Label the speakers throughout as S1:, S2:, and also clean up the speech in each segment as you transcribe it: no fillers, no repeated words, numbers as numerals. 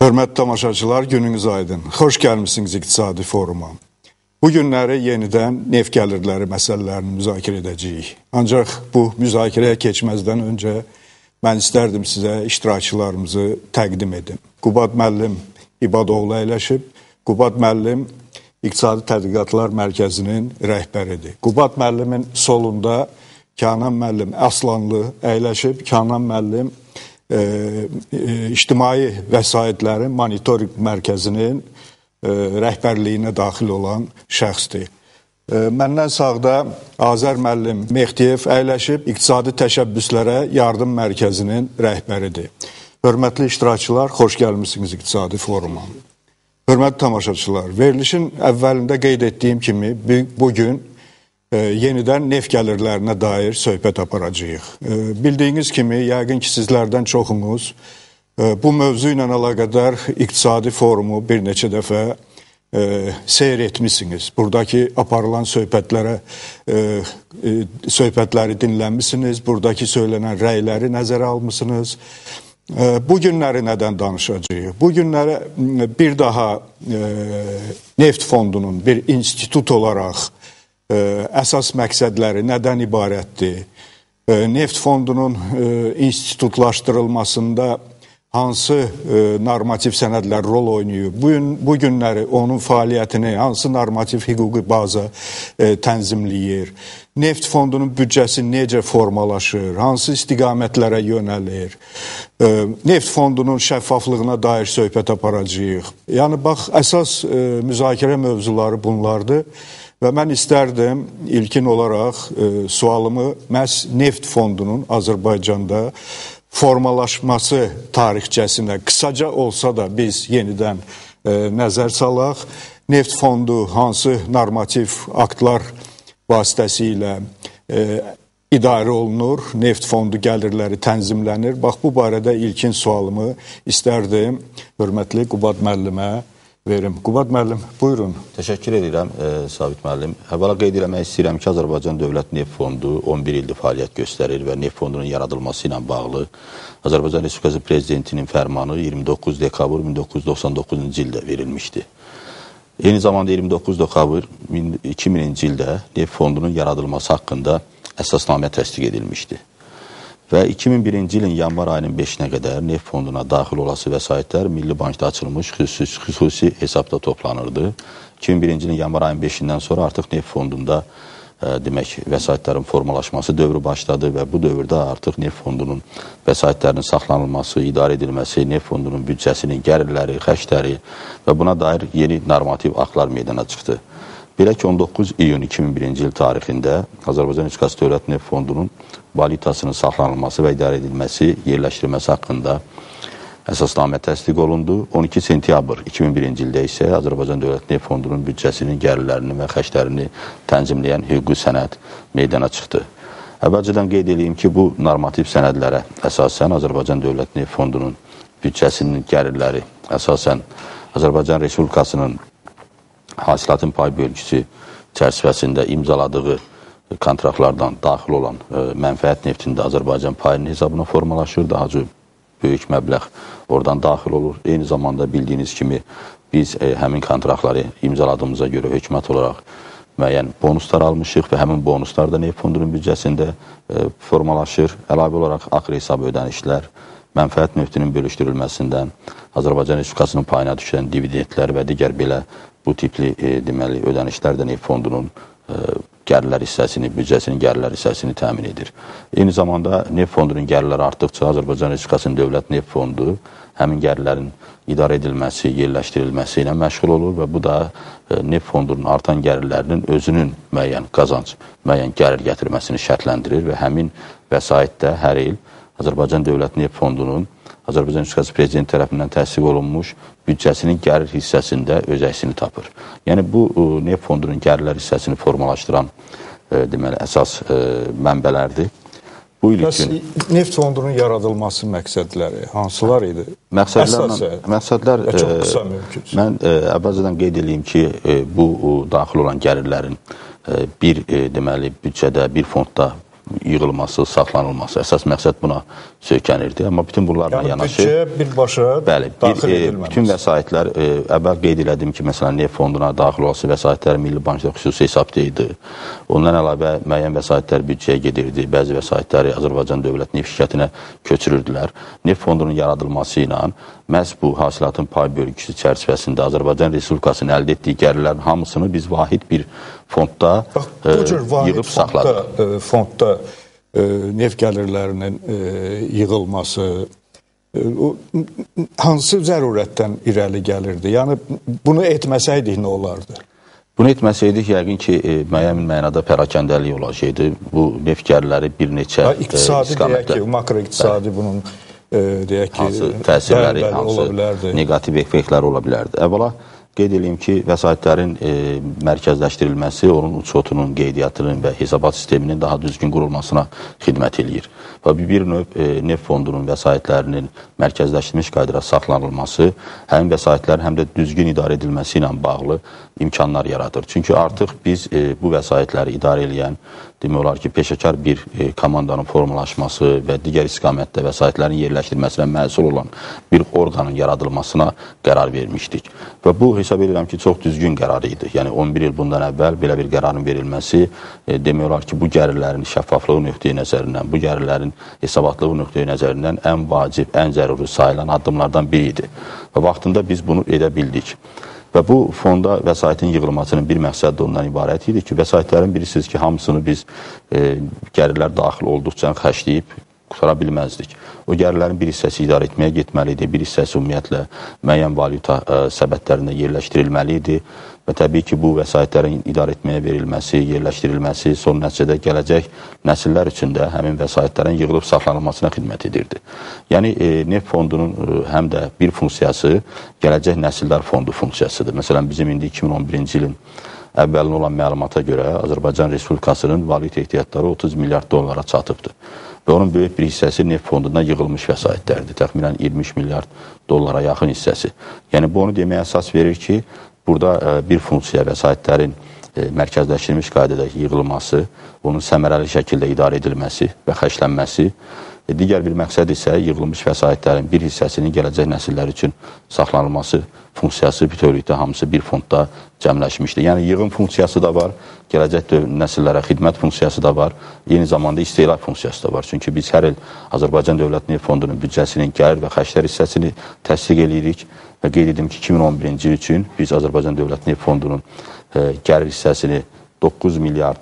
S1: Hörmətli tamaşaçılar, gününüz aydın. Xoş gəlmişsiniz İqtisadi Foruma. Bu günləri yenidən neft gəlirləri məsələlərini müzakirə edəcəyik. Ancaq bu müzakirəyə keçməzdən öncə mən istərdim sizə iştirakçılarımızı təqdim edim. Qubad müəllim İbadoğlu əyləşib. Qubad müəllim İqtisadi Tədqiqatlar Mərkəzinin rəhbəridir. Qubad müəllimin solunda Kənan müəllim Aslanlı əyləşib. Kənan müəllim İctimai Vəsaitlərin Monitoring Mərkəzinin rəhbərliyinə daxil olan şəxsdir. Məndən sağda Azər müəllim Mehdiyev əyləşib, İqtisadi Təşəbbüslərə Yardım Mərkəzinin rəhbəridir. Hörmətli iştirakçılar, xoş gəlmişsiniz İqtisadi Foruma. Hörmətli tamaşaçılar, verilişin əvvəlində qeyd etdiyim kimi bugün yenidən neft gəlirlərinə dair söhbət aparacağıq. Bildiyiniz kimi, yəqin ki, sizlərdən çoxunuz bu mövzu ilə əlaqədar İqtisadi Forumu bir neçə dəfə seyr etmişsiniz. Buradakı aparılan söhbətləri dinləmişsiniz, buradakı söylənən rəyləri nəzərə almışsınız. Bu günləri nədən danışacağıq? Bu günləri bir daha Neft Fondunun bir institut olaraq əsas məqsədləri nədən ibarətdir? Neft Fondunun institutlaşdırılmasında hansı normativ sənədlər rol oynayıb? Bu günləri onun fəaliyyətini hansı normativ hüquqi baza tənzimləyir? Neft Fondunun büdcəsi necə formalaşır? Hansı istiqamətlərə yönəlir? Neft Fondunun şəffaflığına dair söhbət aparacağıq. Yəni, bax, əsas müzakirə mövzuları bunlardır. Və mən istərdim ilkin olaraq sualımı məhz Neft Fondunun Azərbaycanda formalaşması tarixçəsinə qısaca olsa da biz yenidən nəzər salaq. Neft Fondu hansı normativ aktlar vasitəsilə idarə olunur, Neft Fondu gəlirləri tənzimlənir. Bax, bu barədə ilkin sualımı istərdim hörmətli Qubad müəllimə verim. Qubad müəllim, buyurun.
S2: Təşəkkür edirəm, Sabit müəllim. Əvvəla qeyd eləmək istəyirəm ki, Azərbaycan Dövlət Neft Fondu 11 ildir fəaliyyət göstərir və Neft Fondunun yaradılması ilə bağlı Azərbaycan Respublikası Prezidentinin fərmanı 29 dekabr 1999-cu ildə verilmişdi. Eyni zamanda 29 dekabr 2000-ci ildə Neft Fondunun yaradılması haqqında əsasnamə təsdiq edilmişdi. Və 2001-ci ilin yanvar ayının 5-nə qədər Neft Fonduna daxil olası vəsaitlər Milli Bankda açılmış xüsusi hesabda toplanırdı. 2001-ci ilin yanvar ayının 5-dən sonra artıq Neft Fondunda demək, vəsaitlərin formalaşması dövrü başladı və bu dövrdə artıq Neft Fondunun vəsaitlərinin saxlanılması, idarə edilməsi, Neft Fondunun büdcəsinin gəlirləri, xərcləri və buna dair yeni normativ aktlar meydana çıxdı. Belə ki, 19 iyun 2001-ci il tarixində Azərbaycan Respublikası Dövlət Neft Fondunun valyutasının saxlanılması və idarə edilməsi, yerləşdirilməsi haqqında əsasnamə təsdiq olundu. 12 sentyabr 2001-ci ildə isə Azərbaycan Dövlət Neft Fondunun büdcəsinin gəlirlərini və xərclərini tənzimləyən hüquqi sənəd meydana çıxdı. Əvvəlcədən qeyd edeyim ki, bu normativ sənədlərə əsasən Azərbaycan Dövlət Neft Fondunun büdcəsinin gəlirləri əsasən Azərbaycan Respublikasının hasilatın pay bölgüsü çərçivəsində imzaladığı kontraktlardan daxil olan mənfəət neftində Azərbaycan payının hesabına formalaşır. Daha böyük məbləğ oradan daxil olur. Eyni zamanda bildiyiniz kimi biz həmin kontraktları imzaladığımıza görə hökumət olaraq müəyyən bonuslar almışıq və həmin bonuslar da Neft Fondunun büdcəsində formalaşır. Əlavə olaraq axır hesab ödənişlər, mənfəət neftinin bölüşdürülməsindən Azərbaycan Respublikasının payına düşən dividendlər və digər belə bu tipli deməli ödənişlər də Neft Fondunun gəlirlər hissəsini, büdcəsinin gəlirlər hissəsini təmin edir. Eyni zamanda Neft Fondunun gəlirləri artdıqca Azərbaycan Respublikasının Dövlət Neft Fondu həmin gəlirlərin idarə edilməsi, yerləşdirilməsi ilə məşğul olur və bu da Neft Fondunun artan gəlirlərinin özünün müəyyən qazanc, müəyyən gəlir gətirməsini şərtləndirir və həmin vəsait də hər il Azərbaycan Dövlət Neft Fondunun Azərbaycan Respublikası Prezidenti tərəfindən təsdiq olunmuş büdcəsinin gəlir hissəsində öz əksini tapır. Yəni, bu Neft Fondunun gəlirlər hissəsini formalaşdıran deməli, əsas mənbələrdir.
S1: Neft Fondunun yaradılması məqsədləri hansılar idi?
S2: Məqsədlər,
S1: çox qısa mümkün.
S2: Mən əvvəlcədən qeyd edeyim ki, bu daxil olan gəlirlərin bir deməli, büdcədə, bir fondda yığılması, saxlanılması, əsas məqsəd buna söykənirdi. Amma bütün bunlarla yanaşı...
S1: Büdcəyə birbaşa daxil edilməməsi.
S2: Bütün vəsaitlər, əvvəl qeyd elədim ki, məsələn, neft fonduna daxil olası vəsaitlər Milli Bankda xüsusi hesabda idi. Ondan əlavə müəyyən vəsaitlər büdcəyə gedirdi, bəzi vəsaitləri Azərbaycan Dövlət Neft Şirkətinə köçürürdülər. Neft fondunun yaradılması ilə məhz bu hasilatın pay bölgüsü çərçivəsində Azərbaycan Respublikasının əldə etdiyi gəlirlərin hamısını biz vahid bir fondda yığıb saxladıq.
S1: Fondda neft gəlirlərinin yığılması hansı zərurətdən irəli gəlirdi? Yəni, bunu etməsəydik nə olardı?
S2: Bunu etməsəydik, yəqin ki, müəyyən mənada pərakəndəlik olacaqdı. Bu neft gəlirləri bir neçə
S1: iqtisadi deyək ki, makroiqtisadi bunun deyək ki,
S2: hansı təsirləri, hansı negativ effektləri ola bilərdi. Əvvəla qeyd edeyim ki, vəsaitlərin mərkəzləşdirilməsi onun uçotunun, qeydiyyatının və hesabat sisteminin daha düzgün qurulmasına xidmət edir. Və bir növ neft fondunun vəsaitlərinin mərkəzləşdirilmiş qaydada saxlanılması həmin vəsaitlərin həm də düzgün idarə edilməsi ilə bağlı imkanlar yaradır. Çünki artıq biz bu vəsaitləri idarə edən, demək olar ki, peşəkar bir komandanın formalaşması və digər istiqamətdə vəsaitlərin yerləşdirilməsinə məsul olan bir orqanın yaradılmasına qərar vermişdik. Və bu hesab edirəm ki, çox düzgün qərar idi. Yəni 11 il bundan əvvəl belə bir qərarın verilməsi demək olar ki, bu gəlirlərin şəffaflığı nöqteyi nəzərindən, bu gəlirlərin hesabatlığı nöqteyi nəzərindən ən vacib, ən zəruri sayılan addımlardan biri idi. Və vaxtında biz bunu edə bildik. Və bu fonda vəsaitin yığılmasının bir məqsədi ondan ibarət idi ki, vəsaitlərin bilirsiniz ki, hamısını biz gəlirlər daxil olduqca xərcləyib qutara bilməzdik. O gəlirlərin bir hissəsi idarə etməyə getməli idi, bir hissəsi ümumiyyətlə müəyyən valyuta səbətlərində yerləşdirilməli idi. Və təbii ki, bu vəsaitlərin idarə etməyə verilməsi, yerləşdirilməsi son nəticədə gələcək nəsillər üçün də həmin vəsaitlərin yığılıb saxlanılmasına xidmət edirdi. Yəni, neft fondunun həm də bir funksiyası gələcək nəsillər fondu funksiyasıdır. Məsələn, bizim indi 2011-ci ilin əvvəlin olan məlumata görə Azərbaycan Respublikasının valyuta ehtiyatları 30 milyard dollara çatıbdır. Və onun böyük bir hissəsi neft fonduna yığılmış vəsaitlərdir. Təxminən 20 milyard dollara yaxın hissəsi. Yəni, bu onu deməyə əsas verir ki, burada bir funksiya vəsaitlərin mərkəzləşdirilmiş qaydada yığılması, onun səmərəli şəkildə idarə edilməsi və xərclənməsi, digər bir məqsəd isə yığılmış vəsaitlərin bir hissəsinin gələcək nəsillər üçün saxlanılması funksiyası bütövlükdə hamısı bir fondda cəmləşmişdir. Yəni, yığım funksiyası da var, gələcək nəsillərə xidmət funksiyası da var, eyni zamanda istehlak funksiyası da var. Çünki biz hər il Azərbaycan Dövlət Neft Fondunun büdcəsinin gəlir və xərclər hissəsini təsdiq edirik və qeyd edim ki, 2011-ci il üçün biz Azərbaycan Dövlət Neft Fondunun gəlir hissəsini 9 milyard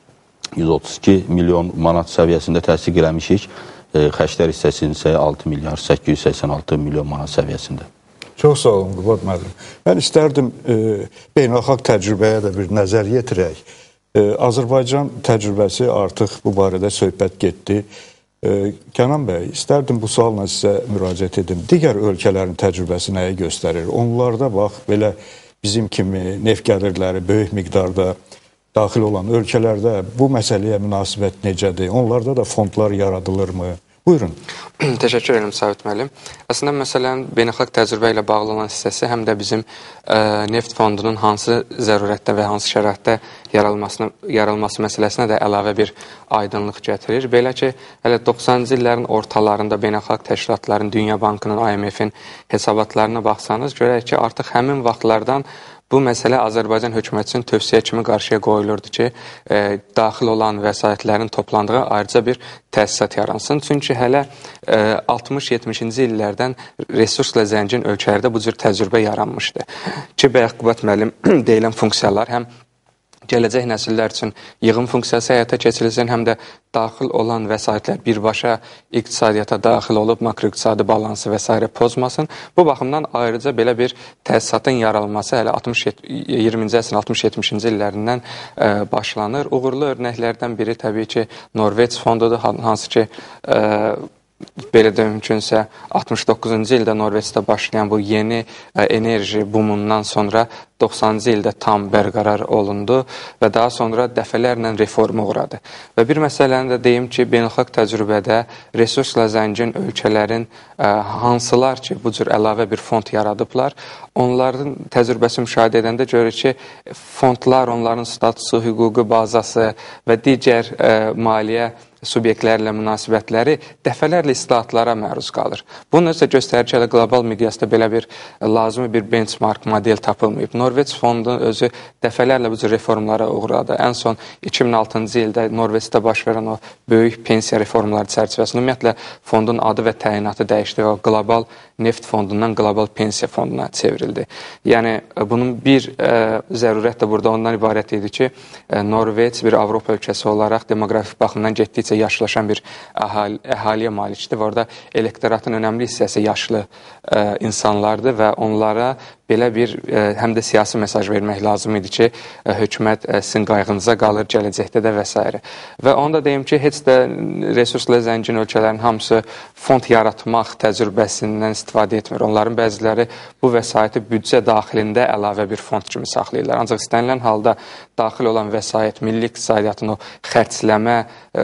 S2: 132 milyon manat səviyyəsində təsdiq eləmişik, xərclər hissəsinin isə 6 milyard 886 milyon manat səviyyəsində.
S1: Çox sağ olun, Qubad müəllim. Mən istərdim beynəlxalq təcrübəyə də bir nəzər yetirək. Azərbaycan təcrübəsi artıq bu barədə söhbət getdi. Kənan bəy, istərdim bu sualla sizə müraciət edim. Digər ölkələrin təcrübəsi nəyə göstərir? Onlarda bax, belə bizim kimi neft gəlirləri böyük miqdarda daxil olan ölkələrdə bu məsələyə münasibət necədir? Onlarda da fondlar yaradılırmı? Buyurun.
S3: Təşəkkür edirəm Sabit müəllim. Əslində məsələnin beynəlxalq təcrübə ilə bağlı olan hissəsi həm də bizim neft fondunun hansı zərurətdə və hansı şəraitdə yaralması məsələsinə də əlavə bir aydınlıq gətirir. Belə ki, hələ 90-cı illərin ortalarında beynəlxalq təşkilatların, Dünya Bankının, IMF-in hesabatlarına baxsanız, görək ki, artıq həmin vaxtlardan bu məsələ Azərbaycan hökumətinin tövsiyə kimi qarşıya qoyulurdu ki, daxil olan vəsaitlərin toplandığı ayrıca bir təsisat yaransın. Çünki hələ 60-70-ci illərdən resursla zəngin ölkələrdə bu cür təcrübə yaranmışdı. Ki, bayaq Qubad müəllim deyilən funksiyalar həm gələcək nəsillər üçün yığım funksiyası həyata keçirilsin, həm də daxil olan vəsaitlər birbaşa iqtisadiyyata daxil olub makroiqtisadi balansı və s. pozmasın. Bu baxımdan ayrıca belə bir təsisatın yaralması hələ 20-ci əsrin 60-70-ci illərindən başlanır. Uğurlu örnəklərdən biri təbii ki, Norveç fondudur, hansı ki, belə də mümkünsə 69-cu ildə Norveçdə başlayan bu yeni enerji bumundan sonra 90-cı ildə tam bərqərar olundu və daha sonra dəfələrlə reforma uğradı. Və bir məsələni də deyim ki, beynəlxalq təcrübədə resursla zəngin ölkələrin hansılar ki, bu cür əlavə bir fond yaradıblar, onların təcrübəsi müşahidə edəndə görür ki, fondlar, onların statusu, hüquqi bazası və digər maliyyə subyektlərlə münasibətləri dəfələrlə islahatlara məruz qalır. Bunun özü də göstərir ki, qlobal miqyasda belə bir lazımi bir benchmark model tapılmayıb. Norveç fondu özü dəfələrlə bu cür reformlara uğradı. Ən son 2006-cı ildə Norveçdə baş verən o böyük pensiya reformları çərçivəsində ümumiyyətlə fondun adı və təyinatı dəyişdi və o qlobal neft fondundan qlobal pensiya fonduna çevrildi. Yəni, bunun bir zərurət də burada ondan ibarət idi ki, Norveç bir Avropa ölkəsi olaraq demoqrafik baxımdan getdikcə yaşlaşan bir əhaliyə malikdir və orada elektoratın önəmli hissəsi yaşlı insanlardır və onlara belə bir həm də siyasi mesaj vermək lazım idi ki, hökumət sizin qayğınıza qalır gələcəkdə də və s. Və onu da deyim ki, heç də resursla zəngin ölkələrin hamısı fond yaratmaq təcrübəsindən istifadə etmir. Onların bəziləri bu vəsaiti büdcə daxilində əlavə bir fond kimi saxlayırlar. Ancaq istənilən halda daxil olan vəsait milli iqtisadiyyatın o xərcləmə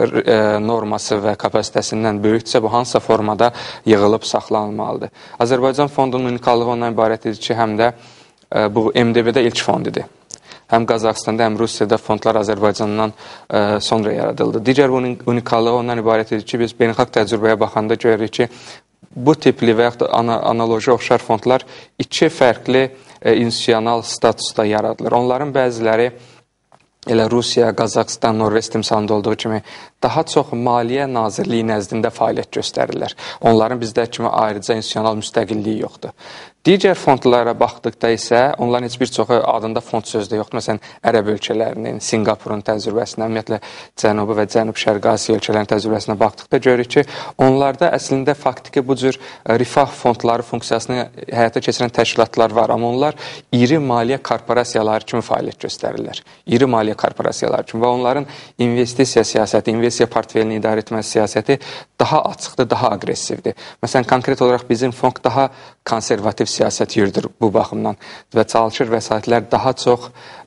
S3: norması və kapasitəsindən böyüksə bu hansısa formada yığılıb saxlanılmalıdır. Azərbaycan fondunun unikallığı ondan ibarət edir ki, həm də bu MDB-də ilk fond idi. Həm Qazaxstanda, həm Rusiyada fondlar Azərbaycandan sonra yaradıldı. Digər bunun unikallığı ondan ibarət edir ki, biz beynəlxalq təcrübəyə baxanda görürük ki, bu tipli və yaxud da analoji oxşar fondlar iki fərqli institusional statusda yaradılır. Onların bəziləri elə Rusiya, Qazaxstan, Norveç timsalında olduğu kimi daha çox Maliyyə Nazirliyi nəzdində fəaliyyət göstərirlər. Onların bizdə kimi ayrıca institusional müstəqilliyi yoxdur. Digər fondlara baxdıqda isə onların heç bir çoxu adında fond sözü də yoxdur. Məsələn, Ərəb ölkələrinin, Sinqapurun təcrübəsinə, ümumiyyətlə Cənubi və Cənub-Şərqi Asiya ölkələrinin təcrübəsinə baxdıqda görürük ki, onlarda əslində faktiki bu cür rifah fondları funksiyasını həyata keçirən təşkilatlar var, amma onlar iri maliyyə korporasiyaları kimi fəaliyyət göstərirlər. İri maliyyə korporasiyaları kimi və onların investisiya siyasəti, investisiya portfelini idarə etmə siyasəti daha açıqdır, daha aqressivdir. Məsələn, konkret olaraq bizim fond daha konservativ siyasət yürüdür bu baxımdan və çalışır vəsaitlər daha çox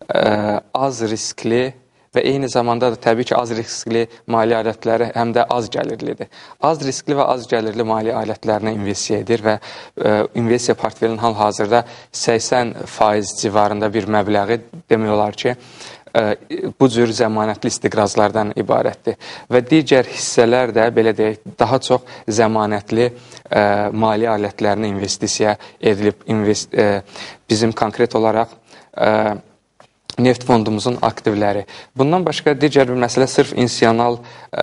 S3: az riskli və eyni zamanda da təbii ki, az riskli maliyyə alətləri həm də az gəlirlidir. Az riskli və az gəlirli maliyyə alətlərinə investisiya edir və investisiya portfelinin hal-hazırda 80% civarında bir məbləği demək olar ki, bu cür zəmanətli istiqrazlardan ibarətdir. Və digər hissələr də, belə deyək, daha çox zəmanətli maliyyə alətlərinə investisiya edilib. Bizim konkret olaraq neft fondumuzun aktivləri. Bundan başqa digər bir məsələ sırf institusional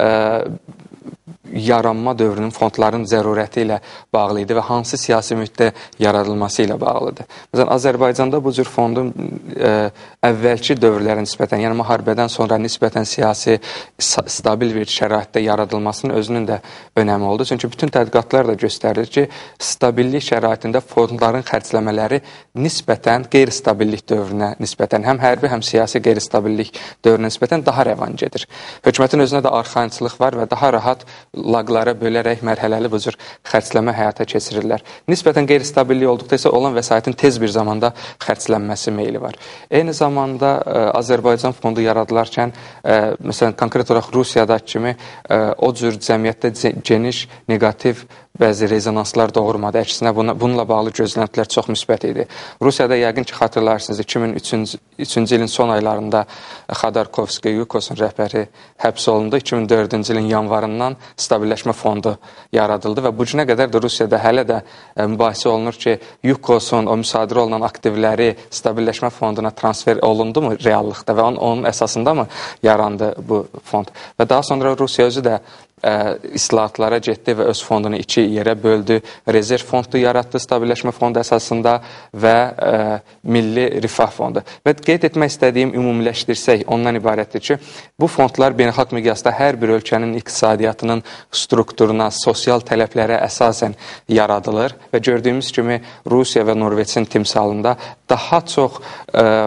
S3: yaranma dövrünün fondların zərurəti ilə bağlı idi və hansı siyasi mühitdə yaradılması ilə bağlıdır. Məsələn, Azərbaycanda bu cür fondun əvvəlki dövrlərə nisbətən, yəni müharibədən sonra nisbətən siyasi, stabil bir şəraitdə yaradılmasının özünün də önəmi oldu. Çünki bütün tədqiqatlar da göstərir ki, stabillik şəraitində fondların xərcləmələri nisbətən qeyri-stabillik dövrünə nisbətən, həm hərbi, həm siyasi qeyri-stabillik dövrünə nisbətən daha rəvan gedir. Hökumətin özünə də arxayınçılıq var və daha rahat laqlara bölərək mərhələli bu cür xərcləmə həyata keçirirlər. Nisbətən qeyri-stabillik olduqda isə olan vəsaitin tez bir zamanda xərclənməsi meyli var. Eyni zamanda Azərbaycan fondu yaradılarkən, məsələn, konkret olaraq Rusiyadakı kimi o cür cəmiyyətdə geniş, negativ bəzi rezonanslar doğurmadı. Əksinə bununla bağlı gözləntilər çox müsbət idi. Rusiyada yəqin ki, xatırlarsınız, 2003-cü ilin son aylarında Xodorkovski, Yukosun rəhbəri həbs olundu. 2004-cü ilin yanvarından stabilləşmə fondu yaradıldı və bu günə qədər də Rusiyada hələ də mübahisə olunur ki, Yukosun o müsadirə olunan aktivləri stabilləşmə fonduna transfer olundu mu reallıqda və onun əsasında mı yarandı bu fond? Və daha sonra Rusiya özü də islahatlara getdi və öz fondunu iki yerə böldü. Rezerv fondu yaratdı stabilləşmə fondu əsasında və milli rifah fondu. Və qeyd etmək istədiyim ümumiləşdirsək ondan ibarətdir ki, bu fondlar beynəlxalq miqyasda hər bir ölkənin iqtisadiyyatının strukturuna, sosial tələblərə əsasən yaradılır və gördüyümüz kimi Rusiya və Norveçin timsalında daha çox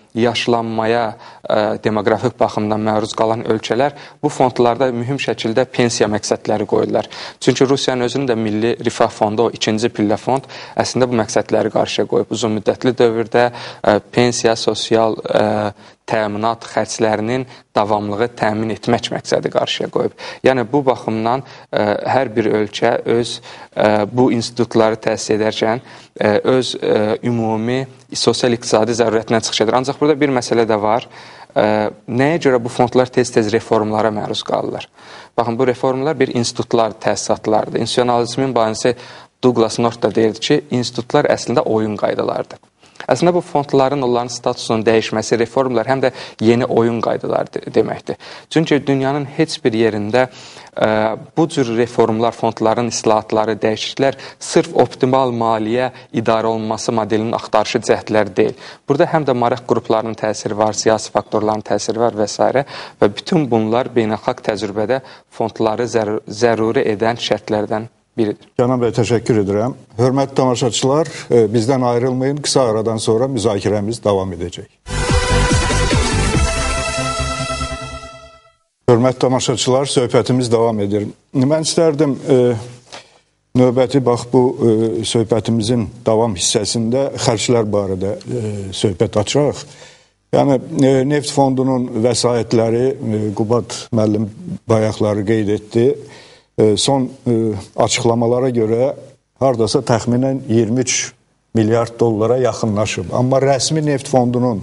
S3: yaşlanmaya demoqrafik baxımdan məruz qalan ölkələr bu fondlarda mühüm şəkildə pensiya məqsədləri qoyurlar. Çünki Rusiyanın özünün də Milli Rifah Fondu, o ikinci pillə fond əslində bu məqsədləri qarşıya qoyub. Uzun müddətli dövrdə pensiya, sosial təminat xərclərinin davamlığı təmin etmək məqsədi qarşıya qoyub. Yəni bu baxımdan hər bir ölkə öz bu institutları təsis edərkən öz ümumi sosial-iqtisadi zərurətindən çıxış edir. Ancaq burada bir məsələ də var. Nəyə görə bu fondlar tez-tez reformlara məruz qalırlar? Baxın, bu reformlar bir institutlar, təsisatlardır. İnstitusionalizmin banisi Douglas North da deyirdi ki, institutlar əslində oyun qaydalardır. Əslində bu fondların onların statusunun dəyişməsi, reformlar həm də yeni oyun qaydaları deməkdir. Çünki dünyanın heç bir yerində bu cür reformlar, fondların islahatları, dəyişikliklər sırf optimal maliyyə idarə olunması modelinin axtarışı cəhdləri deyil. Burada həm də maraq qruplarının təsiri var, siyasi faktorların təsiri var və s. və bütün bunlar beynəlxalq təcrübədə fondları zəruri edən şərtlərdən biridir.
S1: Canan bəy, təşəkkür edirəm. Hörmətli tamaşaçılar, bizdən ayrılmayın. Qısa aradan sonra müzakirəmiz davam edəcək. Hörmətli tamaşaçılar, söhbətimiz davam edir. Mən istərdim növbəti bax bu söhbətimizin davam hissəsində xərclər barədə söhbət açaq. Yəni Neft Fondunun vəsaitləri Qubad müəllim bayaqları qeyd etdi. Son açıqlamalara görə hardasa təxminən 23 milyard dollara yaxınlaşıb. Amma rəsmi Neft Fondunun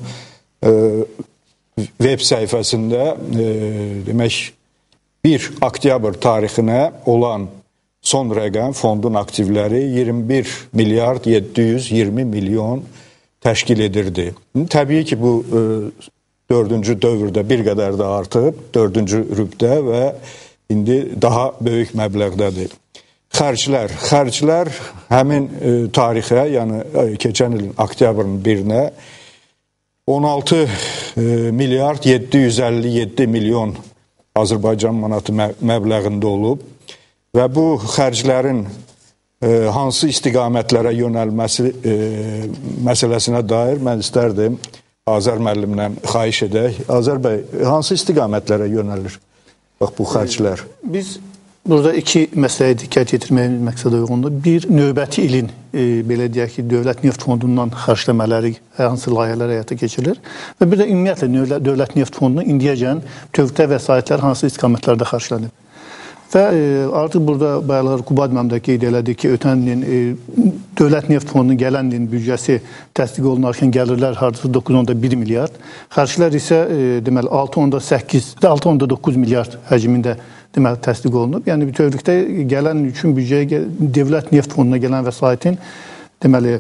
S1: web səhifəsində demək 1 oktyabr tarixinə olan son rəqəm fondun aktivləri 21 milyard 720 milyon təşkil edirdi. Təbii ki, bu 4-cü dövrdə bir qədər də artıb, 4-cü rübdə və indi daha böyük məbləğdədir. Xərclər həmin tarixə, yəni keçən ilin oktyabrın 1-nə 16 milyard 757 milyon Azərbaycan manatı məbləğində olub və bu xərclərin hansı istiqamətlərə yönəlməsi məsələsinə dair mən istərdim Azər müəllimdən xahiş edək. Azər bəy, hansı istiqamətlərə yönəlir? Bax, bu xərclər.
S4: Biz burada iki məsələyə diqqət yetirməyimiz məqsədə uyğundur. Bir, növbəti ilin, belə deyək ki, Dövlət Neft Fondundan xərcləmələri, hansı layihələr həyata keçirilir və bir də ümumiyyətlə Dövlət Neft Fondunun indiyəcən bütövlükdə vəsaitlər hansı istiqamətlərdə xərclənib. Və artıq burada bayaqlar Qubad müəllim qeyd elədi ki, ötən ilin Dövlət Neft Fondunun gələn ilin büdcəsi təsdiq olunarkən gəlirlər hardasa 9.1 milyard, xərclər isə deməli 6.9 milyard həcmində deməli təsdiq olunub. Yəni bütövlükdə gələn il üçün büdcəyə Dövlət Neft Fonduna gələn vəsaitin deməli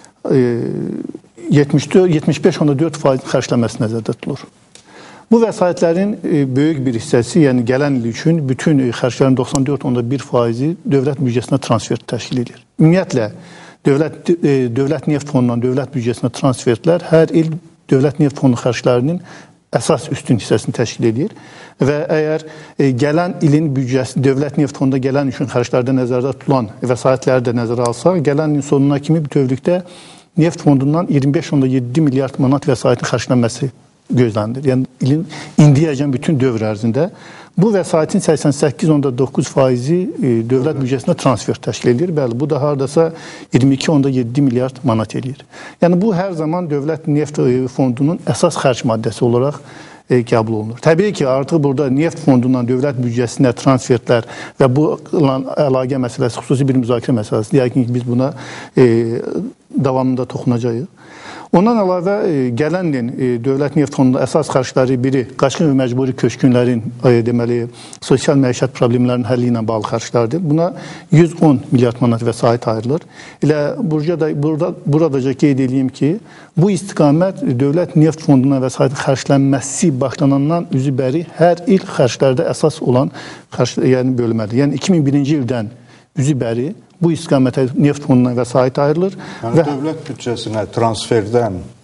S4: 75.4% xərclənməsi nəzərdə tutulur. Bu vəsaitlərin böyük bir hissəsi, yəni gələn il üçün bütün xərclərin 94.1%-i dövlət büdcəsinə transfer təşkil edir. Ümumiyyətlə, Dövlət Neft Fondundan dövlət büdcəsinə transferlər hər il Dövlət Neft Fondu xərclərinin əsas üstün hissəsini təşkil edir və əgər gələn ilin büdcəsi Dövlət Neft Fondunda gələn üçün xərclərdə nəzərdə tutulan vəsaitləri də nəzərə alsaq, gələn ilin sonuna kimi bütövlükdə Neft Fondundan 25.7 milyard manat vəsaitin xərclənməsi gözlənilir. Yəni ilin indiyəcən bütün dövr ərzində bu vəsaitin 88.9%-i dövlət büdcəsinə transfer təşkil edir. Bəli, bu da hardasa 22.7 milyard manat edir. Yəni bu hər zaman Dövlət Neft Fondunun əsas xərc maddəsi olaraq qəbul olunur. Təbii ki, artıq burada Neft Fondundan dövlət büdcəsinə transferlər və bu əlaqə məsələsi xüsusi bir müzakirə məsələsidir. Yəqin ki, biz buna davamında toxunacağıq. Ondan əlavə gələn ilin Dövlət Neft Fondunda əsas xərcləri biri qaçqın və məcburi köçkünlərin deməli sosial məişət problemlərinin həlli ilə bağlı xərclərdir. Buna 110 milyard manat vəsait ayrılır. Elə buradaca qeyd edeyim ki, bu istiqamət Dövlət Neft Fonduna vəsait xərclənməsi başlanandan üzü bəri hər il xərclərdə əsas olan yəni bölmədir. Yəni 2001-ci ildən üzü bəri bu istiqamətə Neft Fonduna vəsait ayrılır.
S1: Yəni dövlət büdcəsinə transferdən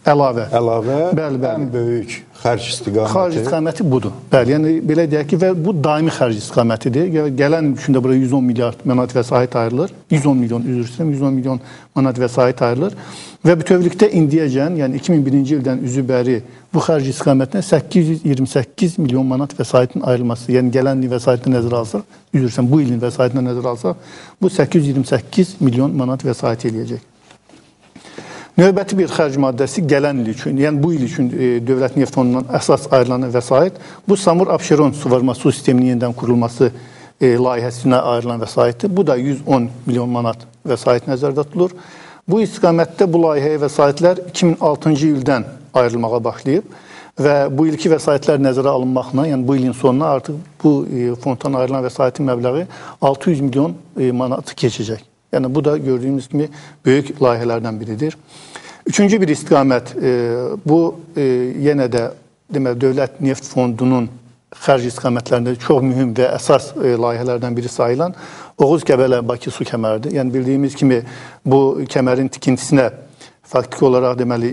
S1: Əlavə
S4: Bəli, bəli.
S1: ən böyük xərc istiqaməti.
S4: Xaric istiqaməti budur. Bəli, yəni belə deyək ki, və bu daimi xərc istiqamətidir. Gələn üçün də bura 110 milyard manat vəsait ayrılır. 110 milyon manat vəsait ayrılır. Və bütövlükdə indiyəcən, yəni 2001-ci ildən üzü bəri bu xərc istiqamətinə 828 milyon manat vəsaitin ayrılması, yəni gələn ilin vəsaitini nəzərə alsaq, bu ilin vəsaitini nəzərə alsaq, bu 828 milyon manat vəsait eləyəcək. Növbəti bir xərc maddəsi gələn il üçün, yəni bu il üçün Dövlət Neft Fondundan əsas ayrılan vəsait, bu Samur-Abşeron suvarma su sisteminin yenidən qurulması layihəsinə ayrılan vəsaitdir. Bu da 110 milyon manat vəsait nəzərdə tutulur. Bu istiqamətdə bu layihəyə vəsaitlər 2006-cı ildən ayrılmağa başlayıb və bu ilki vəsaitlər nəzərə alınmaqla, yəni bu ilin sonuna artıq bu fonddan ayrılan vəsaitin məbləği 600 milyon manat keçəcək. Yəni bu da gördüyümüz kimi böyük layihələrdən biridir. Üçüncü bir istiqamət, bu yenə də deməli Dövlət Neft Fondunun xərc istiqamətlərində çox mühüm və əsas layihələrdən biri sayılan Oğuz-Qəbələ-Bakı su kəməridir. Yəni bildiyimiz kimi bu kəmərin tikintisinə faktiki olaraq deməli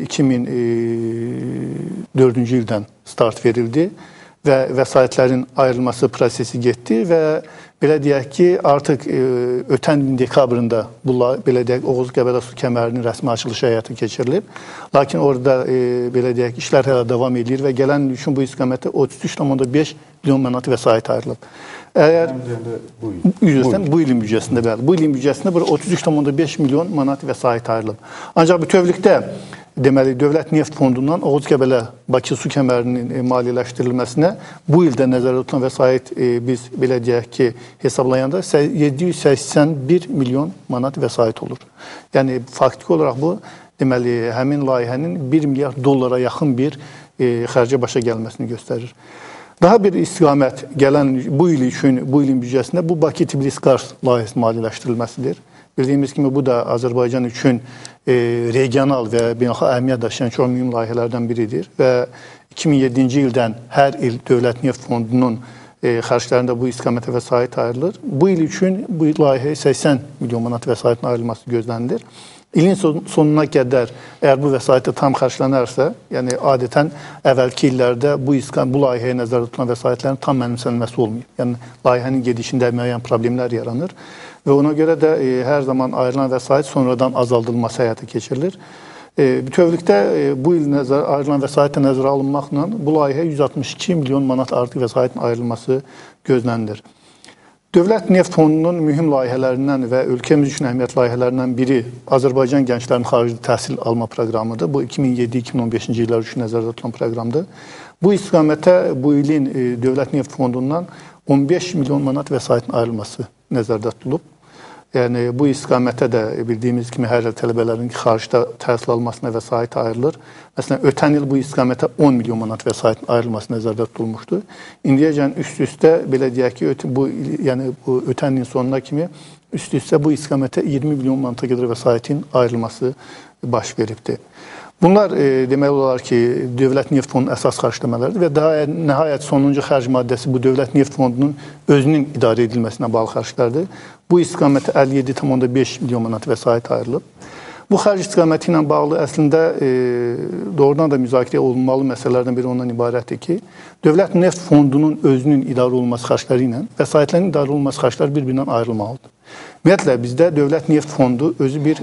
S4: 2004-cü ildən start verildi və vəsaitlərin ayrılması prosesi getdi və belə deyək ki, artıq ötən ilin dekabrında belə deyək Oğuz-Qəbələ su kəmərinin rəsmi açılışı həyata keçirilib. Lakin orada belə deyək işlər hələ davam edir və gələn il üçün bu istiqamətdə 33,5 milyon manat vəsait ayrılıb. Əgər bu ilin büdcəsində bəli, bu ilin büdcəsində bura 33,5 milyon manat vəsait ayrılıb. Ancaq bütövlükdə deməli Dövlət Neft Fondundan Oğuz-Qəbələ-Bakı su kəmərinin maliyyələşdirilməsinə bu ildə nəzərdə tutulan vəsait biz belə deyək ki, hesablayanda 781 milyon manat vəsait olur. Yəni faktiki olaraq bu deməli həmin layihənin 1 milyard dollara yaxın bir xərcə başa gəlməsini göstərir. Daha bir istiqamət gələn bu il üçün, bu ilin büdcəsində bu Bakı-Tbilisi-Qars layihəsinin maliyyələşdirilməsidir. Bildiyimiz kimi bu da Azərbaycan üçün regional və beynəlxalq əhəmiyyət daşıyan çox mühüm layihələrdən biridir və 2007-ci ildən hər il Dövlət Neft Fondunun xərclərində bu istiqamətə vəsait ayrılır. Bu il üçün bu layihəyə 80 milyon manat vəsaitin ayrılması gözlənilir. İlin sonuna qədər əgər bu vəsait tam xərclənərsə, yəni adətən əvvəlki illərdə bu layihəyə nəzərdə tutulan vəsaitlərin tam mənimsənilməsi olmayıb. Yəni layihənin gedişində müəyyən problemlər yaranır və ona görə də hər zaman ayrılan vəsait sonradan azaldılması həyata keçirilir. Bütövlükdə bu il ayrılan vəsaitə nəzərə alınmaqla bu layihə 162 milyon manat artıq vəsaitin ayrılması gözlənilir. Dövlət Neft Fondunun mühüm layihələrindən və ölkəmiz üçün əhəmiyyətli layihələrindən biri Azərbaycan gənclərinin xarici təhsil alma proqramıdır. Bu 2007-2015-ci illər üçün nəzərdə tutulan proqramdır. Bu istiqamətə bu ilin Dövlət Neft Fondundan 15 milyon manat vəsaitin ayrılması nəzərdə tutulub. Yəni bu istiqamətə də bildiyimiz kimi hər il tələbələrin xaricdə təhsil almasına vəsait ayrılır. Məsələn, ötən il bu istiqamətə 10 milyon manat vəsaitin ayrılması nəzərdə tutulmuşdu. İndiyəcən üst-üstə belə deyək ki, bu ötən ilin sonuna kimi üst-üstə bu istiqamətə 20 milyon manata qədər vəsaitin ayrılması baş veribdir. Bunlar demək olar ki, Dövlət Neft Fondunun əsas xərcləmələridir və daha nəhayət sonuncu xərc maddəsi bu Dövlət Neft Fondunun özünün idarə edilməsinə bağlı xərclərdir. Bu istiqamətə 57,5 milyon manat vəsait ayrılıb. Bu xərc istiqaməti ilə bağlı əslində doğrudan da müzakirə olunmalı məsələlərdən biri ondan ibarətdir ki, Dövlət Neft Fondunun özünün idarə olunması xərcləri ilə vəsaitlərin idarə olunması xərcləri bir-birindən ayrılmalıdır. Ümumiyyətlə, bizdə Dövlət Neft Fondu özü bir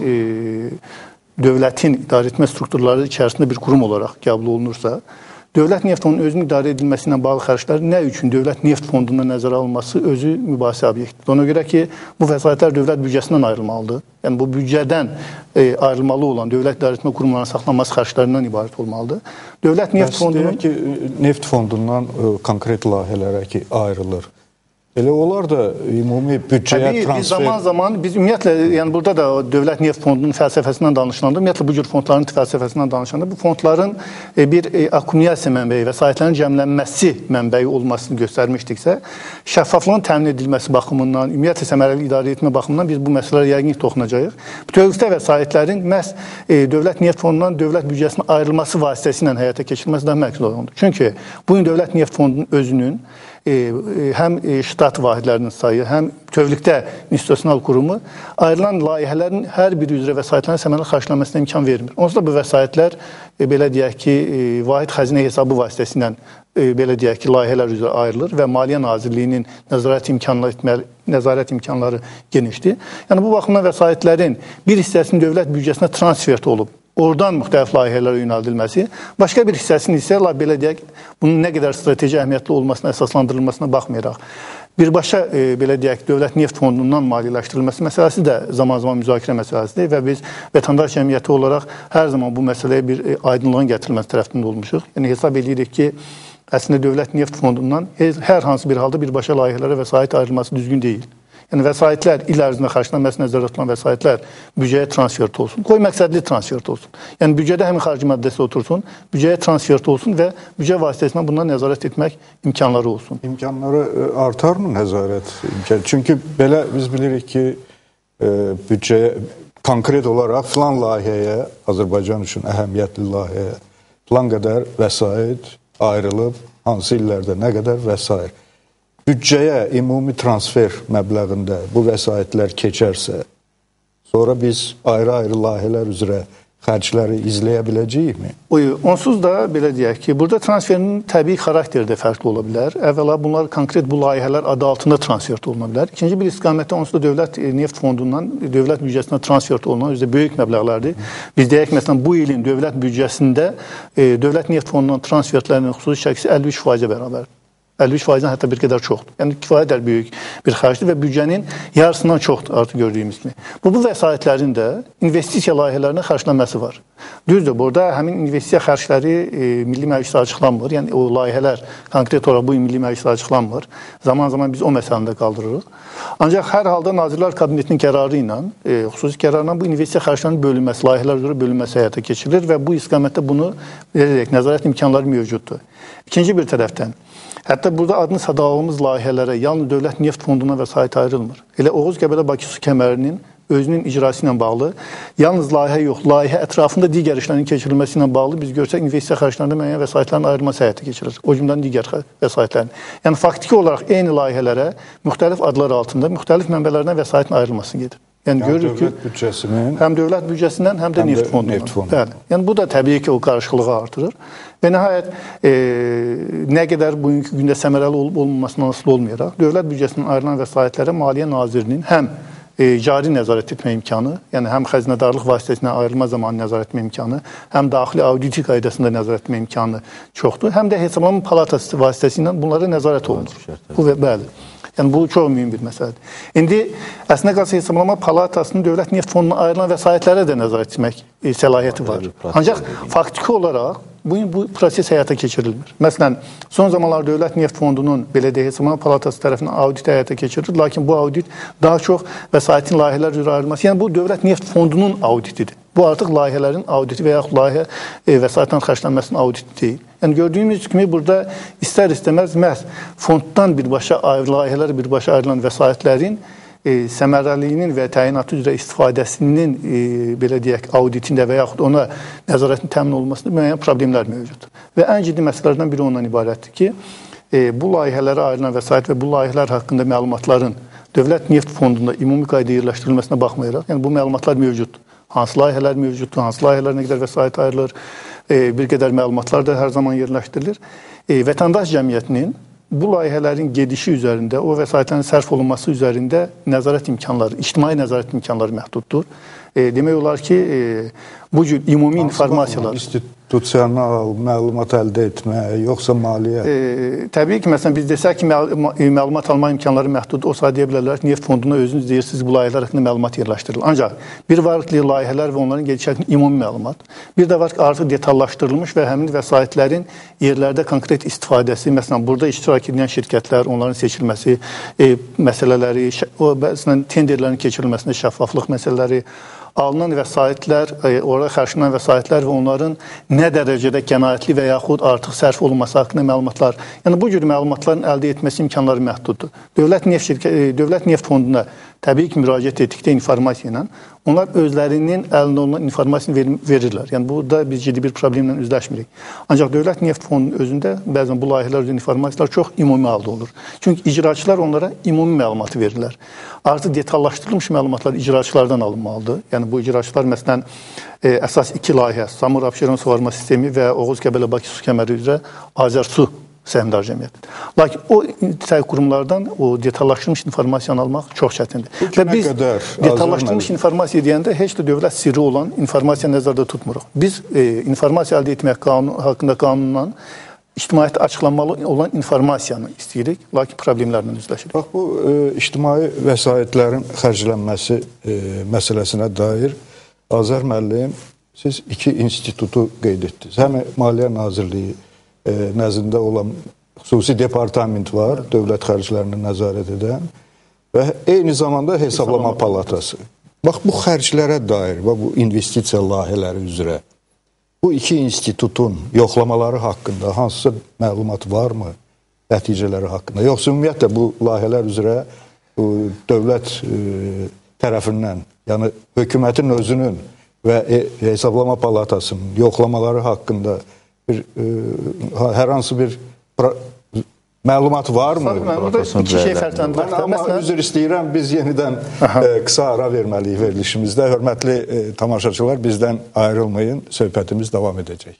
S4: dövlətin idarə etmə strukturları içərisində bir qurum olaraq qəbul olunursa, Dövlət Neft Fondunun özünün idarə edilməsi ilə bağlı xərclər nə üçün Dövlət Neft Fondundan nəzərə alınması özü mübahisə obyektidir. Ona görə ki, bu vəsaitlər dövlət büdcəsindən ayrılmalıdır. Yəni bu büdcədən ayrılmalı olan dövlət idarə etmə qurumlarının saxlanması xərclərindən ibarət olmalıdır. Dövlət Neft Fondunun
S1: ki, Neft Fondundan konkret layihələrə ki, ayrılır. Elə onlar da ümumi büdcəyə transfer...
S4: Zaman biz ümumiyyətlə, yəni burada da Dövlət Neft Fondunun fəlsəfəsindən danışılanda, ümumiyyətlə bu cür fondların fəlsəfəsindən danışılanda bu fondların bir akkumulasiya mənbəyi, vəsaitlərin cəmlənməsi mənbəyi olmasını göstərmişdiksə, şəffaflığın təmin edilməsi baxımından, ümumiyyətlə səmərəli idarə etmə baxımından biz bu məsələlərə yəqin toxunacağıq. Bütövlükdə vəsaitlərin məhz Dövlət Neft Fondundan dövlət büdcəsinə ayrılması vasitəsilə həyata keçirilməsi daha məqsud olundu. Çünki bu gün Dövlət Neft Fondunun özünün həm ştat vahidlərinin sayı, həm bütövlükdə institusional qurumu ayrılan layihələrin hər biri üzrə vəsaitlərin səmərəli xərclənməsinə imkan vermir. Onsuz da bu vəsaitlər belə deyək ki, vahid xəzinə hesabı vasitəsilə belə deyək ki, layihələr üzrə ayrılır və Maliyyə Nazirliyinin nəzarət imkanları genişdir. Yəni bu baxımdan vəsaitlərin bir hissəsinin dövlət büdcəsinə transfert olub, oradan müxtəlif layihələrə yönəldilməsi, başqa bir hissəsinin isə belə deyək, bunun nə qədər strateji əhəmiyyətli olmasına, əsaslandırılmasına baxmayaraq, birbaşa belə deyək, dövlət neft fondundan maliyyələşdirilməsi məsələsi də zaman-zaman müzakirə məsələsidir və biz vətəndaş cəmiyyəti olaraq hər zaman bu məsələyə bir aydınlığın gətirilməsi tərəfində olmuşuq. Yəni hesab edirik ki, əslində dövlət neft fondundan hər hansı bir halda birbaşa layihələrə vəsait ayrılması düzgün deyil. Yəni vəsaitlər il ərzində xərclənməsi nəzərdə tutulan vəsaitlər büdcəyə transfert olsun. Qoy məqsədli transfert olsun. Yəni büdcədə həmin xarici maddəsi otursun, büdcəyə transfert olsun və büdcə vasitəsilə bundan nəzarət etmək imkanları olsun.
S1: İmkanları artarmı nəzarət? Çünki belə biz bilirik ki, büdcəyə konkret olaraq filan layihəyə, Azərbaycan üçün əhəmiyyətli layihəyə filan qədər vəsait ayrılıb, hansı illərdə nə qədər və s. Büdcəyə ümumi transfer məbləğində bu vəsaitlər keçərsə, sonra biz ayrı-ayrı layihələr üzrə xərcləri izləyə biləcəyikmi?
S4: Onsuz da belə deyək ki, burada transferin təbii xarakteri də fərqli ola bilər. Əvvəla bunlar konkret bu layihələr adı altında transfert oluna bilər. İkinci bir istiqamətdə onsuz da dövlət neft fondundan dövlət büdcəsinə transfert olunan özdə böyük məbləğlərdir. Biz deyək məsələn bu ilin dövlət büdcəsində dövlət neft fondundan transfertlərinin xüsusi şəxsi 53%-ə bərabərdir. 53%-dən hətta bir qədər çoxdur. Yəni kifayət böyük bir xərcdir və büdcənin yarısından çoxdur artıq gördüyümüz kimi. Bu vəsaitlərin də investisiya layihələrinə xərclənməsi var. Düzdür, burada həmin investisiya xərcləri Milli Məclisə açıqlanmır. Yəni o layihələr konkret olaraq bu Milli Məclisə açıqlanmır. Zaman-zaman biz o məsələni də qaldırırıq. Ancaq hər halda Nazirlər Kabinetinin qərarı ilə, xüsusi qərarla bu investisiya xərclərinin bölünməsi, layihələr üzrə bölünməsi həyata keçirilir və bu istiqamətdə bunu nəzarət imkanları mövcuddur. İkinci bir tərəfdən hətta burada adını sadalığımız layihələrə yalnız dövlət neft fonduna vəsait ayrılmır. Elə Oğuz-Qəbələ-Bakı su kəmərinin özünün icrası ilə bağlı, yalnız layihə yox, layihə ətrafında digər işlərin keçirilməsi ilə bağlı biz görsək investisiya xərclərində müəyyən vəsaitlərin ayrılması həyata keçirilir. O cümlədən digər vəsaitlərin. Yəni faktiki olaraq eyni layihələrə müxtəlif adlar altında, müxtəlif mənbələrdən vəsaitin ayrılması gedir. Yəni görürük ki, həm dövlət büdcəsindən, həm də neft fondundan. Bəli. Yəni bu da təbii ki, o qarışıqlığı artırır. Və nəhayət nə qədər bugünkü gündə səmərəli olub-olmamasından asılı olmayaraq, dövlət büdcəsindən ayrılan vəsaitlərə Maliyyə Nazirliyinin həm cari nəzarət etmə imkanı, yəni həm xəzinədarlıq vasitəsilə ayrılma zamanı nəzarət etmə imkanı, həm daxili auditi qaydasında nəzarət etmə imkanı çoxdur, həm də hesablama palatası vasitəsilə bunlara nəzarət olunur. Bu və bəli. Yəni bu çox mühüm bir məsələdir. İndi əslində qalsa hesablama palatasının dövlət neft fonduna ayrılan vəsaitlərə də nəzarət etmək səlahiyyəti var. Ancaq faktiki olaraq bu proses həyata keçirilmir. Məsələn, son zamanlar dövlət neft fondunun belə deyək hesablama palatası tərəfindən audit həyata keçirilir, lakin bu audit daha çox vəsaitin layihələr üzrə ayrılması, yəni bu dövlət neft fondunun auditidir. Bu artıq layihələrin auditi və yaxud layihə vəsaitlərin xərclənməsinin auditi deyil. Yəni gördüyümüz kimi burada istər-istəməz məhz fonddan birbaşa layihələr birbaşa ayrılan vəsaitlərin səmərəliyinin və təyinatı üzrə istifadəsinin belə deyək auditində və yaxud ona nəzarətin təmin olunmasında müəyyən problemlər mövcuddur. Və ən ciddi məsələlərdən biri ondan ibarətdir ki, bu layihələrə ayrılan vəsait və bu layihələr haqqında məlumatların dövlət neft fondunda ümumi qayda yerləşdirilməsinə baxmayaraq, yəni bu məlumatlar mövcuddur. Hansı layihələr mövcuddur, hansı layihələr nə qədər vəsait ayrılır, bir qədər məlumatlar da hər zaman yerləşdirilir. Vətəndaş cəmiyyətinin bu layihələrin gedişi üzərində, o vəsaitlərin sərf olunması üzərində nəzarət imkanları, ictimai nəzarət imkanları məhduddur. Demək olar ki, bu cür ümumi informasiyalar...
S1: İnstitusional məlumat əldə etmə, yoxsa maliyyə?
S4: Təbii ki, məsələn, biz desək ki, məlumat alma imkanları məhdud, o saat deyə bilərlər ki, neft fonduna özünüz deyirsiniz, bu layihələr haqqında məlumat yerləşdirilir. Ancaq bir var ki, layihələr və onların gedişi haqqında ümumi məlumat. Bir də var ki, artıq detallaşdırılmış və həmin vəsaitlərin yerlərdə konkret istifadəsi, məsələn, burada iştirak edən şirkətlər, onların seçilməsi məsələləri, o, məsələn, tenderlərin keçirilməsində şəffaflıq məsələləri, alınan vəsaitlər, orada xərclanan vəsaitlər və onların nə dərəcədə qənaətli və yaxud artıq sərf olunması haqqında məlumatlar. Yəni bu cür məlumatların əldə etməsi imkanları məhduddur. Dövlət Neft Fonduna təbii ki, müraciət etdikdə informasiya ilə onlar özlərinin əlində olan informasiyasını verirlər. Yəni burada biz ciddi bir problemlə üzləşmirik. Ancaq Dövlət Neft Fondunun özündə bəzən bu layihələr üzrə informasiyalar çox ümumi halda olur. Çünki icraçılar onlara ümumi məlumatı verirlər. Artıq detallaşdırılmış məlumatlar icraçılardan alınmalıdır. Yəni bu icraçılar məsələn əsas iki layihə, Samur Abşeron suvarma sistemi və Oğuz Qəbələ Bakı su kəməri üzrə Azərsu səhmdar cəmiyyəti. Lakin o səhv qurumlardan o detallaşdırılmış informasiyanı almaq çox çətindir. Və biz detallaşdırılmış informasiya deyəndə heç də dövlət sirri olan informasiya nəzərdə tutmuruq. Biz informasiya əldə etmək haqqında qanunla ictimaiyyətə açıqlanmalı olan informasiyanı istəyirik, lakin problemlərlə üzləşirik.
S1: Bax, bu ictimai vəsaitlərin xərclənməsi məsələsinə dair Azər müəllim, siz iki institutu qeyd etdiniz. Həm Maliyyə Nazirliyi nəzdində olan xüsusi departament var, dövlət xərclərini nəzarət edən və eyni zamanda Hesablama Palatası. Bax, bu xərclərə dair və bu investisiya layihələri üzrə bu iki institutun yoxlamaları haqqında hansısa məlumat varmı, nəticələri haqqında? Yoxsa ümumiyyətlə bu layihələr üzrə dövlət tərəfindən, yəni hökumətin özünün və Hesablama Palatasının yoxlamaları haqqında hər hansı bir məlumat varmı?
S4: Burada iki şey fərqləndirməkdir.
S1: Amma üzr istəyirəm, biz yenidən qısa ara verməliyik verilişimizdə. Hörmətli tamaşaçılar, bizdən ayrılmayın, söhbətimiz davam edəcək.